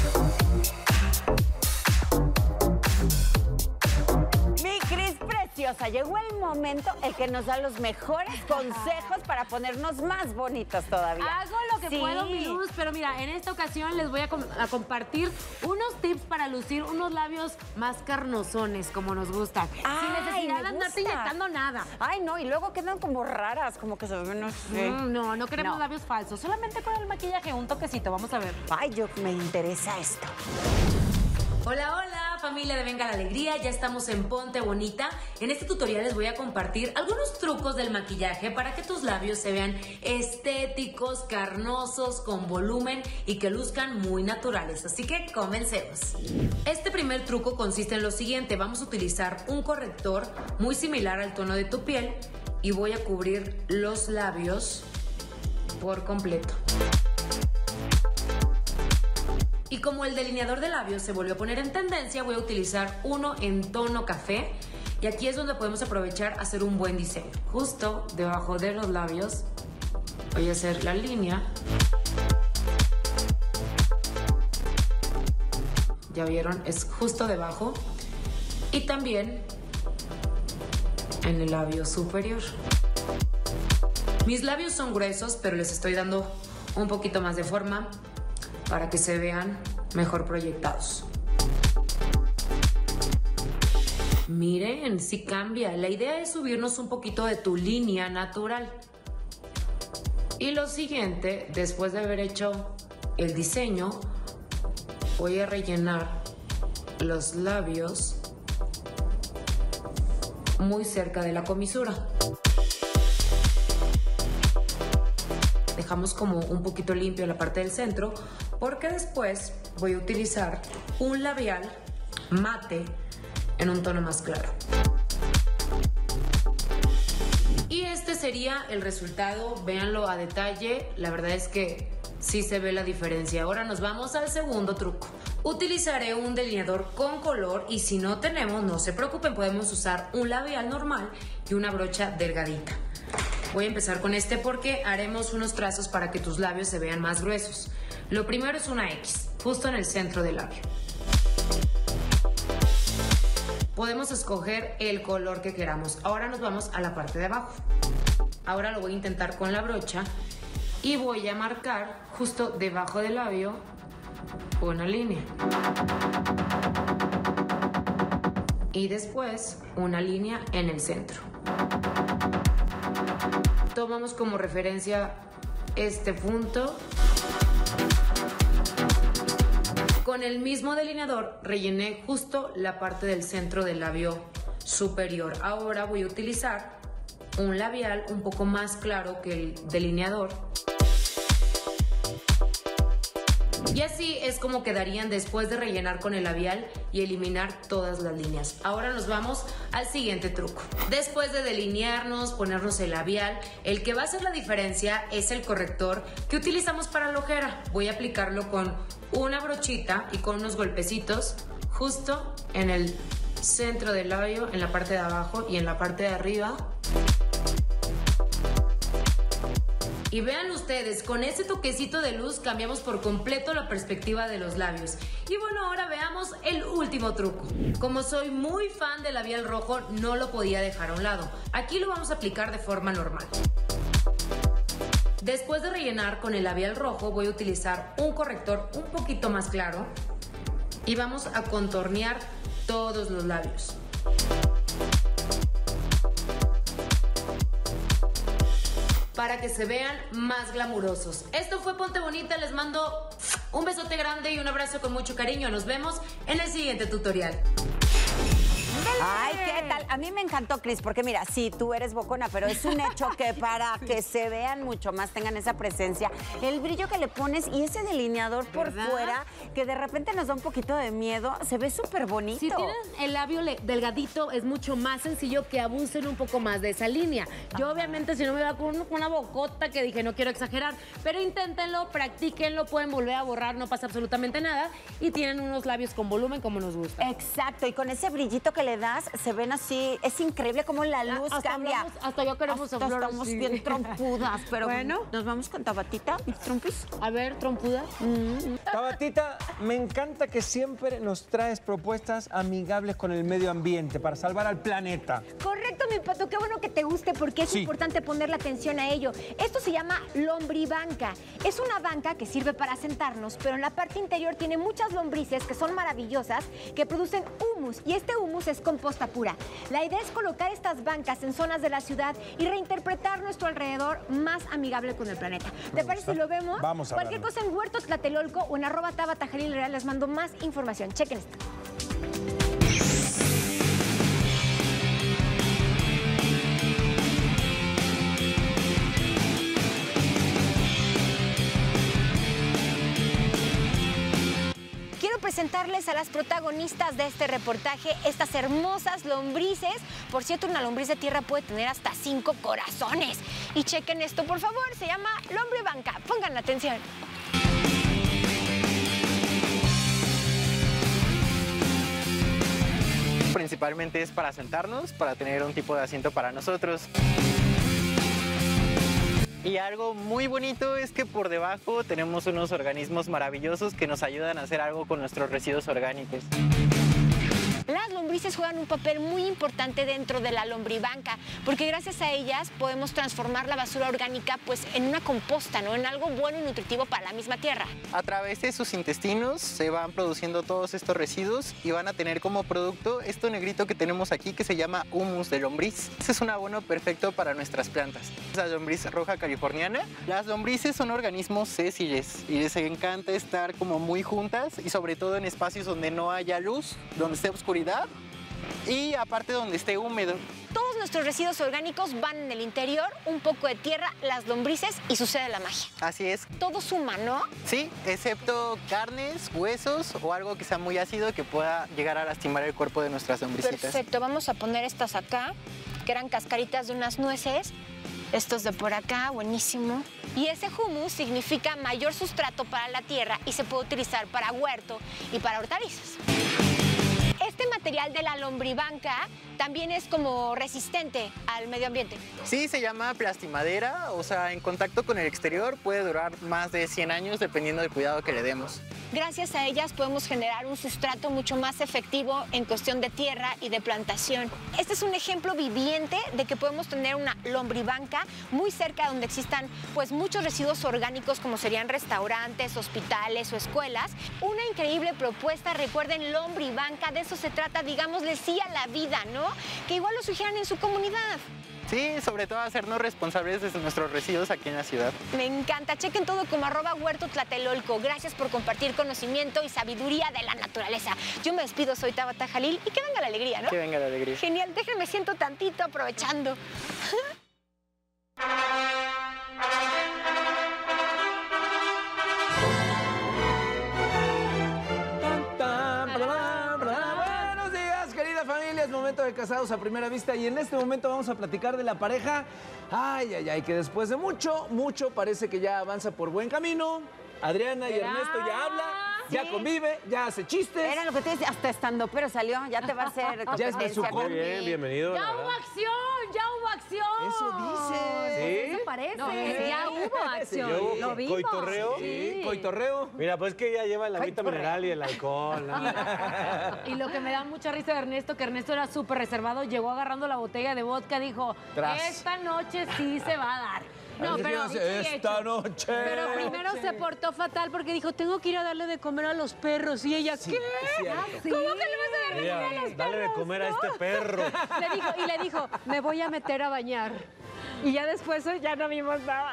[SPEAKER 18] Mi Cris preciosa, llegó el momento en que nos da los mejores consejos para ponernos más bonitas todavía.
[SPEAKER 19] Hago lo que
[SPEAKER 18] Sí.
[SPEAKER 19] puedo, mi luz, pero mira, en esta ocasión les voy a compartir unos tips para lucir unos labios más carnosones, como nos gustan. Sin
[SPEAKER 18] Ay,
[SPEAKER 19] necesidad
[SPEAKER 18] me
[SPEAKER 19] de andarte
[SPEAKER 18] gusta.
[SPEAKER 19] inyectando nada.
[SPEAKER 18] Ay, no, y luego quedan como raras, como que se ven, no sé.
[SPEAKER 19] No queremos
[SPEAKER 18] No.
[SPEAKER 19] labios falsos, solamente con el maquillaje, un toquecito, vamos a ver.
[SPEAKER 18] Ay, me interesa esto.
[SPEAKER 19] Hola, hola, familia de Venga la Alegría, ya estamos en Ponte Bonita. En este tutorial les voy a compartir algunos trucos del maquillaje para que tus labios se vean estéticos, carnosos, con volumen y que luzcan muy naturales. Así que comencemos. Este primer truco consiste en lo siguiente: vamos a utilizar un corrector muy similar al tono de tu piel y voy a cubrir los labios por completo. Y como el delineador de labios se volvió a poner en tendencia, voy a utilizar uno en tono café. Y aquí es donde podemos aprovechar hacer un buen diseño. Justo debajo de los labios voy a hacer la línea. Ya vieron, es justo debajo. Y también en el labio superior. Mis labios son gruesos, pero les estoy dando un poquito más de forma para que se vean mejor proyectados. Miren, sí cambia. La idea es subirnos un poquito de tu línea natural. Y lo siguiente, después de haber hecho el diseño, voy a rellenar los labios muy cerca de la comisura. dejamos como un poquito limpio la parte del centro, porque después voy a utilizar un labial mate en un tono más claro. Y este sería el resultado, véanlo a detalle, la verdad es que sí se ve la diferencia. Ahora nos vamos al segundo truco. Utilizaré un delineador con color y si no tenemos, no se preocupen, podemos usar un labial normal y una brocha delgadita. Voy a empezar con este porque haremos unos trazos para que tus labios se vean más gruesos. Lo primero es una X, justo en el centro del labio. Podemos escoger el color que queramos. Ahora nos vamos a la parte de abajo. Ahora lo voy a intentar con la brocha y voy a marcar justo debajo del labio una línea. Y después una línea en el centro. Tomamos como referencia este punto. Con el mismo delineador rellené justo la parte del centro del labio superior. Ahora voy a utilizar un labial un poco más claro que el delineador. Y así es como quedarían después de rellenar con el labial y eliminar todas las líneas. Ahora nos vamos al siguiente truco. Después de delinearnos, ponernos el labial, el que va a hacer la diferencia es el corrector que utilizamos para la ojera. Voy a aplicarlo con una brochita y con unos golpecitos justo en el centro del labio, en la parte de abajo y en la parte de arriba. Y vean ustedes, con ese toquecito de luz cambiamos por completo la perspectiva de los labios. Y bueno, ahora veamos el último truco. Como soy muy fan del labial rojo, no lo podía dejar a un lado. Aquí lo vamos a aplicar de forma normal. Después de rellenar con el labial rojo, voy a utilizar un corrector un poquito más claro y vamos a contornear todos los labios. Para que se vean más glamurosos. Esto fue Ponte Bonita, les mando un besote grande y un abrazo con mucho cariño. Nos vemos en el siguiente tutorial.
[SPEAKER 18] Ay, ¿qué tal? A mí me encantó, Cris, porque mira, sí, tú eres bocona, pero es un hecho que para que se vean mucho más, tengan esa presencia, el brillo que le pones y ese delineador por fuera, que de repente nos da un poquito de miedo, se ve súper bonito.
[SPEAKER 15] Si tienen el labio delgadito, es mucho más sencillo que abusen un poco más de esa línea. Yo obviamente si no me va con una bocota que dije, no quiero exagerar, pero inténtenlo, practíquenlo, pueden volver a borrar, no pasa absolutamente nada y tienen unos labios con volumen como nos gusta.
[SPEAKER 18] Exacto, y con ese brillito que le das, se ven así, es increíble cómo la luz cambia.
[SPEAKER 15] Hasta yo queremos hablar
[SPEAKER 18] estamos
[SPEAKER 15] así.
[SPEAKER 18] bien trompudas, pero
[SPEAKER 15] bueno,
[SPEAKER 18] nos vamos con Tabatita, mis trompis.
[SPEAKER 15] A ver, trompuda.
[SPEAKER 20] Tabatita, me encanta que siempre nos traes propuestas amigables con el medio ambiente para salvar al planeta.
[SPEAKER 10] Correcto, mi Pato, qué bueno que te guste porque es importante ponerle atención a ello. Esto se llama lombribanca. Es una banca que sirve para sentarnos, pero en la parte interior tiene muchas lombrices que son maravillosas, que producen humus, y este humus es composta pura. La idea es colocar estas bancas en zonas de la ciudad y reinterpretar nuestro alrededor más amigable con el planeta. ¿Te parece si lo vemos?
[SPEAKER 20] Vamos a
[SPEAKER 10] Cualquier
[SPEAKER 20] verlo.
[SPEAKER 10] cosa en Huerto Tlatelolco o en @TabataJalil les mando más información. Chequen esto. Presentarles a las protagonistas de este reportaje, estas hermosas lombrices. Por cierto, una lombriz de tierra puede tener hasta 5 corazones. Y chequen esto, por favor, se llama lombribanca. Pongan atención.
[SPEAKER 16] Principalmente es para sentarnos, para tener un tipo de asiento para nosotros. Y algo muy bonito es que por debajo tenemos unos organismos maravillosos que nos ayudan a hacer algo con nuestros residuos orgánicos.
[SPEAKER 10] Las lombrices juegan un papel muy importante dentro de la lombribanca, porque gracias a ellas podemos transformar la basura orgánica pues en una composta, ¿no? En algo bueno y nutritivo para la misma tierra.
[SPEAKER 16] A través de sus intestinos se van produciendo todos estos residuos y van a tener como producto esto negrito que tenemos aquí que se llama humus de lombriz. Este es un abono perfecto para nuestras plantas. La lombriz roja californiana. Las lombrices son organismos sésiles y les encanta estar como muy juntas y sobre todo en espacios donde no haya luz, donde esté oscuridad y aparte donde esté húmedo.
[SPEAKER 10] Todos nuestros residuos orgánicos van en el interior, un poco de tierra, las lombrices y sucede la magia.
[SPEAKER 16] Así es.
[SPEAKER 10] Todo suma, ¿no?
[SPEAKER 16] Sí, excepto carnes, huesos o algo que sea muy ácido que pueda llegar a lastimar el cuerpo de nuestras lombricitas.
[SPEAKER 10] Perfecto, vamos a poner estas acá, que eran cascaritas de unas nueces. Estos de por acá, buenísimo. Y ese humus significa mayor sustrato para la tierra y se puede utilizar para huerto y para hortalizas. Este material de la lombribanca también es como resistente al medio ambiente.
[SPEAKER 16] Sí, se llama plastimadera, o sea, en contacto con el exterior puede durar más de 100 años dependiendo del cuidado que le demos.
[SPEAKER 10] Gracias a ellas podemos generar un sustrato mucho más efectivo en cuestión de tierra y de plantación. Este es un ejemplo viviente de que podemos tener una lombribanca muy cerca donde existan pues muchos residuos orgánicos como serían restaurantes, hospitales o escuelas. Una increíble propuesta, recuerden, lombribanca, de eso se trata, digámosle sí a la vida, ¿no? Que igual lo sugieran en su comunidad.
[SPEAKER 16] Sí, sobre todo hacernos responsables de nuestros residuos aquí en la ciudad.
[SPEAKER 10] Me encanta. Chequen todo como @huertotlatelolco. Gracias por compartir conocimiento y sabiduría de la naturaleza. Yo me despido, soy Tabata Jalil y que venga la alegría, ¿no?
[SPEAKER 16] Que venga la alegría.
[SPEAKER 10] Genial, déjenme siento tantito aprovechando.
[SPEAKER 6] Buenos días, querida familia. Es momento de Casados a Primera Vista y en este momento vamos a platicar de la pareja. Ay, ay, ay, que después de mucho parece que ya avanza por buen camino. Adriana y Ernesto ya hablan, ya convive, ya hace chistes.
[SPEAKER 18] Era lo que te decía, hasta estando, pero salió, ya te va a hacer
[SPEAKER 6] ya es besucón.
[SPEAKER 2] Muy bien, bienvenido.
[SPEAKER 15] ¡Ya hubo acción! ¡Ya hubo acción!
[SPEAKER 6] Eso dice.
[SPEAKER 2] ¿Sí?
[SPEAKER 15] Eso parece.
[SPEAKER 3] No, ya hubo acción.
[SPEAKER 2] ¿Ya hubo
[SPEAKER 3] Lo vimos.
[SPEAKER 2] coitorreo?
[SPEAKER 6] Sí, coitorreo.
[SPEAKER 2] Mira, pues que ya lleva el agüita mineral y el alcohol. ¿no?
[SPEAKER 15] Y lo que me da mucha risa de Ernesto, que Ernesto era súper reservado, llegó agarrando la botella de vodka, dijo, esta noche sí se va a dar.
[SPEAKER 3] No, pero
[SPEAKER 6] esta noche.
[SPEAKER 3] Pero primero se portó fatal porque dijo, tengo que ir a darle de comer a los perros. Y ella, ¿qué?
[SPEAKER 15] ¿Cómo que le vas a dar de comer a los perros?
[SPEAKER 2] Dale de comer a este perro.
[SPEAKER 3] Le dijo, me voy a meter a bañar. Y ya después ya no vimos nada.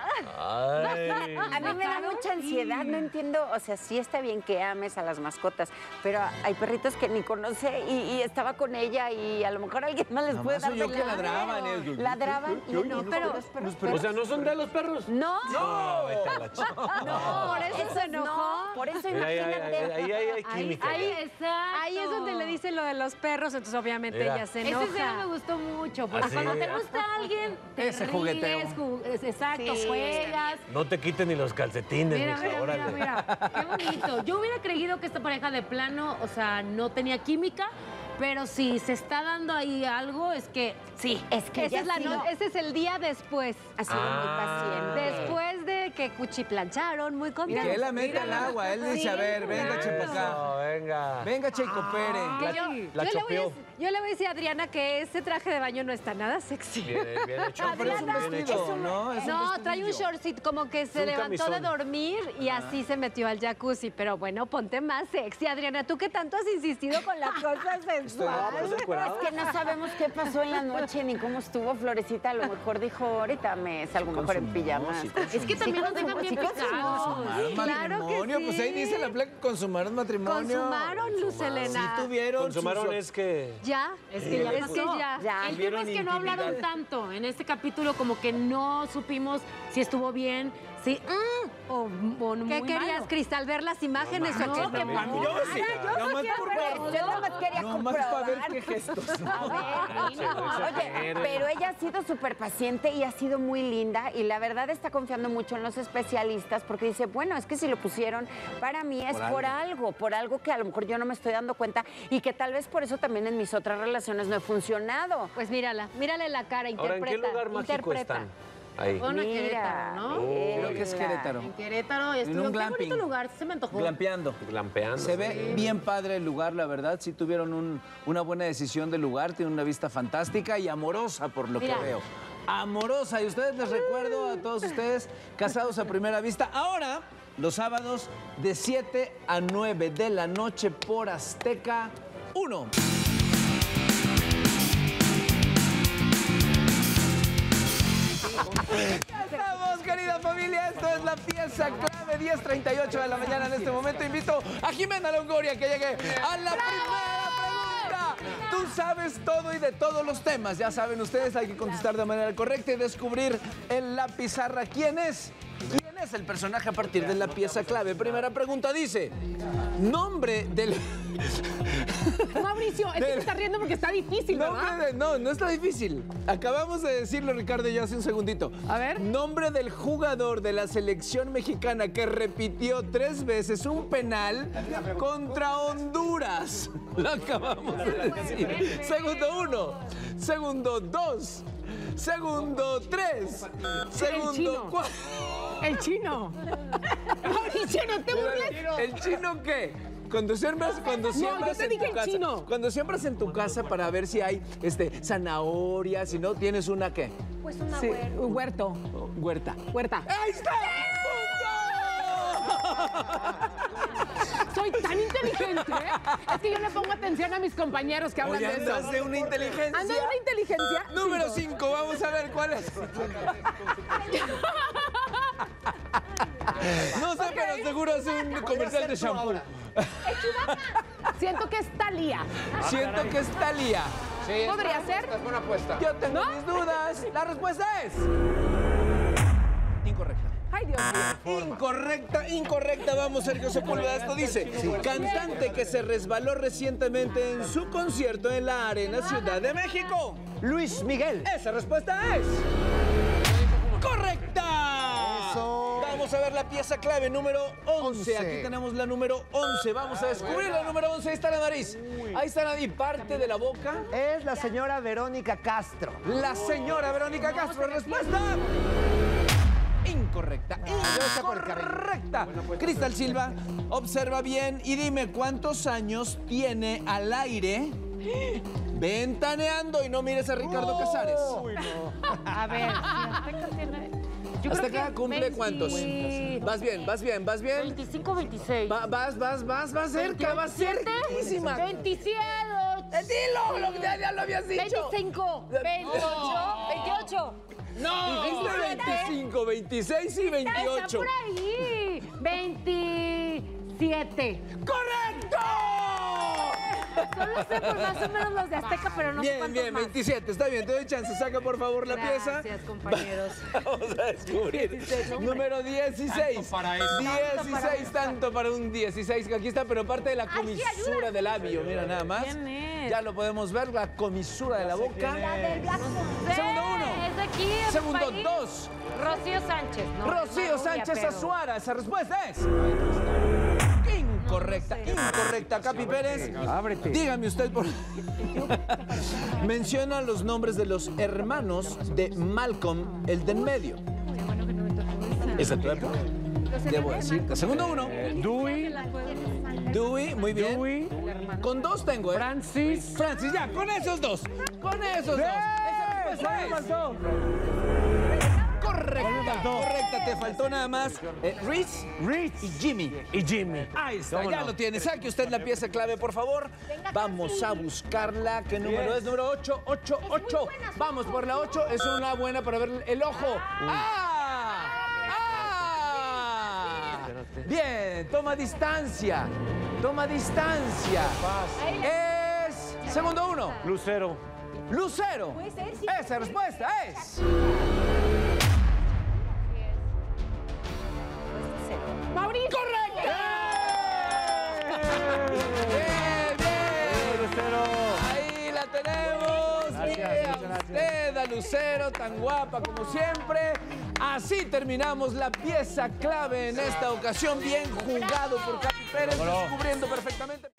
[SPEAKER 2] Ay.
[SPEAKER 18] A mí me da mucha ansiedad, no entiendo, o sea, sí está bien que ames a las mascotas, pero hay perritos que ni conoce y estaba con ella y a lo mejor alguien más les puede dar
[SPEAKER 6] yo que ladraban.
[SPEAKER 18] Ladraban y no, pero los perros.
[SPEAKER 2] O sea, ¿no son de los perros?
[SPEAKER 18] No.
[SPEAKER 2] No, vete a la
[SPEAKER 3] No, por eso se enojó.
[SPEAKER 18] No, por eso
[SPEAKER 2] Mira,
[SPEAKER 18] imagínate.
[SPEAKER 2] ahí hay química.
[SPEAKER 3] Ahí es donde le dice lo de los perros, entonces obviamente
[SPEAKER 2] Mira.
[SPEAKER 3] ella se enoja.
[SPEAKER 15] Ese sí no me gustó mucho, porque
[SPEAKER 2] ¿Ah, sí?
[SPEAKER 15] cuando te gusta alguien, te
[SPEAKER 6] Ese
[SPEAKER 15] ríes,
[SPEAKER 6] jugueteo.
[SPEAKER 15] exacto,
[SPEAKER 18] Sí.
[SPEAKER 15] juegas.
[SPEAKER 2] No te quiten ni los calcetines,
[SPEAKER 15] Mira,
[SPEAKER 2] mija, órale.
[SPEAKER 15] qué bonito. Yo hubiera creído que esta pareja de plano, o sea, no tenía química, pero si se está dando ahí algo, es que sí.
[SPEAKER 18] Es que
[SPEAKER 3] Ese es el día después.
[SPEAKER 18] ha sido muy paciente.
[SPEAKER 3] Después de que cuchiplancharon, muy
[SPEAKER 6] Y
[SPEAKER 3] contentos.
[SPEAKER 6] que él la mete al agua. Él dice, a ver, venga, che, para acá.
[SPEAKER 2] No, venga.
[SPEAKER 6] Venga, che, coopere.
[SPEAKER 2] La chopeó.
[SPEAKER 3] Yo le voy a decir a Adriana que ese traje de baño no está nada sexy.
[SPEAKER 2] Bien hecho.
[SPEAKER 6] Pero es un
[SPEAKER 3] Adriana,
[SPEAKER 6] vestido, ¿no? Es un
[SPEAKER 3] No,
[SPEAKER 6] vestidillo.
[SPEAKER 3] trae un shortcito, como que se
[SPEAKER 2] un
[SPEAKER 3] levantó
[SPEAKER 2] camisón.
[SPEAKER 3] de dormir y así se metió al jacuzzi. Pero bueno, ponte más sexy, Adriana. ¿Tú qué tanto has insistido con las cosas sensuales?
[SPEAKER 18] Es que no sabemos qué pasó en la noche ni cómo estuvo Florecita. A lo mejor dijo, ahorita me salgo mejor en pijama.
[SPEAKER 15] Es que también nos dejan bien picados.
[SPEAKER 6] Consumaron
[SPEAKER 3] Claro que
[SPEAKER 6] matrimonio, pues ahí
[SPEAKER 3] sí.
[SPEAKER 6] dice la placa, consumaron matrimonio.
[SPEAKER 3] Consumaron, Luz Helena.
[SPEAKER 6] Sí tuvieron.
[SPEAKER 2] Consumaron es que...
[SPEAKER 3] Ya,
[SPEAKER 15] Es que ya
[SPEAKER 3] es
[SPEAKER 15] pasó.
[SPEAKER 3] que ya.
[SPEAKER 15] El tema es que no hablaron tanto. En este capítulo como que no supimos si estuvo bien, si o muy
[SPEAKER 3] ¿Qué querías,
[SPEAKER 15] malo.
[SPEAKER 3] Cristal? ¿Ver las imágenes o qué?
[SPEAKER 15] No, que
[SPEAKER 2] también.
[SPEAKER 6] Yo sí. Nomás por
[SPEAKER 18] Yo nada más quería
[SPEAKER 6] Nomás para ver
[SPEAKER 18] comprobar.
[SPEAKER 6] qué gestos.
[SPEAKER 18] Oye, pero ella ha sido súper paciente y ha sido muy linda y la verdad está confiando mucho en los especialistas porque dice, bueno, es que si lo pusieron para mí es por algo que a lo mejor yo no me estoy dando cuenta y que tal vez por eso también en mis otras relaciones no he funcionado.
[SPEAKER 3] Pues mírale la cara, interpreta.
[SPEAKER 2] Ahora, ¿en qué lugar mágico
[SPEAKER 3] interpreta.
[SPEAKER 2] están? Ahí.
[SPEAKER 15] Bueno, en Querétaro, ¿no?
[SPEAKER 6] Creo que es Querétaro.
[SPEAKER 15] En Querétaro.
[SPEAKER 6] En un
[SPEAKER 15] Qué
[SPEAKER 6] glamping.
[SPEAKER 15] bonito lugar, se me antojó.
[SPEAKER 6] Glampeando.
[SPEAKER 2] Glampeando.
[SPEAKER 6] Se ve bien padre el lugar, la verdad. Sí tuvieron una buena decisión del lugar. Tiene una vista fantástica y amorosa, por lo que
[SPEAKER 15] Mira.
[SPEAKER 6] veo. Amorosa. Y ustedes les recuerdo a todos ustedes, Casados a Primera Vista. Ahora, los sábados de 7 a 9 de la noche por Azteca 1. Ya estamos, querida familia. Esto es la pieza clave, 10:38 de la mañana en este momento. Invito a Jimena Longoria que llegue a la primera pregunta. Tú sabes todo y de todos los temas. Ya saben ustedes, hay que contestar de manera correcta y descubrir en la pizarra quién es. ¿Quién es el personaje a partir de la pieza clave? Primera pregunta dice, nombre del...
[SPEAKER 4] Mauricio, es que te estás riendo porque está difícil, ¿verdad?
[SPEAKER 6] No, no está difícil. Acabamos de decirlo, Ricardo, ya hace un segundito.
[SPEAKER 4] A ver.
[SPEAKER 6] Nombre del jugador de la selección mexicana que repitió 3 veces un penal contra Honduras. Lo acabamos de decir. Segundo 1. Segundo 2. Segundo 3. Segundo 4.
[SPEAKER 4] El chino. Mauricio, no te burles.
[SPEAKER 6] ¿El chino qué? Cuando siembras en tu casa para ver si hay zanahoria, si no, ¿tienes una qué?
[SPEAKER 3] Pues una
[SPEAKER 4] huerta.
[SPEAKER 6] Huerta. ¡Ahí está!
[SPEAKER 4] Soy tan inteligente, ¿eh? Es que yo le pongo atención a mis compañeros que hablan de eso.
[SPEAKER 6] ¿Andas de una inteligencia?
[SPEAKER 4] ¿Ando de una inteligencia?
[SPEAKER 6] Número 5, vamos a ver cuál es. No sé, pero seguro es un comercial de shampoo.
[SPEAKER 4] Siento que es Thalía.
[SPEAKER 6] Siento que es Thalía.
[SPEAKER 5] Sí,
[SPEAKER 4] ¿Podría ser?
[SPEAKER 5] Es buena apuesta.
[SPEAKER 6] Yo tengo mis dudas. La respuesta es... incorrecta.
[SPEAKER 4] Ay, Dios mío.
[SPEAKER 6] Incorrecta. Vamos, Sergio Sepúlveda. Esto dice, cantante que se resbaló recientemente en su concierto en la Arena Ciudad de México.
[SPEAKER 20] Luis Miguel.
[SPEAKER 6] Esa respuesta es... ¡correcta!
[SPEAKER 20] Eso.
[SPEAKER 6] Vamos a ver la pieza clave número 11. Aquí tenemos la número 11. Vamos a descubrir la número 11. Ahí está la nariz. Ahí está la nariz. Parte de la boca.
[SPEAKER 20] Es la señora Verónica Castro.
[SPEAKER 6] La señora Verónica Castro. Respuesta... incorrecta. Incorrecta. Cristal Silva, observa bien y dime cuántos años tiene al aire ventaneando y no mires a Ricardo Casares.
[SPEAKER 4] Uy, no. A ver, Azteca tiene...
[SPEAKER 6] ¿Hasta acá cumple cuántos? Vas bien.
[SPEAKER 4] 25, 26.
[SPEAKER 6] Vas cerca, vas cerquísima.
[SPEAKER 4] 27.
[SPEAKER 6] Dilo, lo que ya lo habías dicho.
[SPEAKER 4] 25, 28.
[SPEAKER 6] No, dijiste 25, 26 y 28.
[SPEAKER 4] Está por ahí. 27.
[SPEAKER 6] ¡Correcto!
[SPEAKER 4] Solo sé por más o menos los de Azteca, pero no sé cuántos
[SPEAKER 6] Bien,
[SPEAKER 4] más.
[SPEAKER 6] 27. Está bien, te doy chance. Saca, por favor, la pieza.
[SPEAKER 4] Gracias, compañeros.
[SPEAKER 6] Vamos a descubrir.
[SPEAKER 4] 16,
[SPEAKER 6] número 16.
[SPEAKER 20] Para eso.
[SPEAKER 6] 16, tanto para un 16. Aquí está, pero parte de la comisura del labio. Mira, nada más.
[SPEAKER 4] ¿Quién es?
[SPEAKER 6] Ya lo podemos ver, la comisura de la boca.
[SPEAKER 4] La del Black
[SPEAKER 6] Segundo 1.
[SPEAKER 4] Es de aquí, de
[SPEAKER 6] Segundo
[SPEAKER 4] país.
[SPEAKER 6] 2.
[SPEAKER 4] Rocío Sánchez. No,
[SPEAKER 6] Rocío
[SPEAKER 4] es una rubia,
[SPEAKER 6] Sánchez
[SPEAKER 4] pero-
[SPEAKER 6] Azuara. Esa respuesta es... incorrecta. Capi Pérez.
[SPEAKER 20] Ábrete.
[SPEAKER 6] Dígame usted por... Menciona los nombres de los hermanos de Malcolm, el de en medio. ¿Es de tu época? Debo decirte. Segundo 1. Dewey, muy bien. Con 2 tengo, ¿eh?
[SPEAKER 20] Francis,
[SPEAKER 6] ya, con esos dos. Esa respuesta es... Correcta, te faltó nada más Rhys y Jimmy. Ahí está, ya lo tiene. Saque usted la pieza clave, por favor. Vamos a buscarla. ¿Qué número es? Número 8. Vamos por la 8. Es una buena para ver el ojo. Bien, toma distancia. Es... segundo 1.
[SPEAKER 20] Lucero.
[SPEAKER 6] Esa respuesta es...
[SPEAKER 4] ¡Mauricio!
[SPEAKER 6] ¡correcto! ¡Bien! Ahí la tenemos.
[SPEAKER 20] Gracias.
[SPEAKER 6] Usted, a Lucero, tan guapa como siempre. Así terminamos la pieza clave en esta ocasión. Bien jugado por Capi Pérez, descubriendo perfectamente.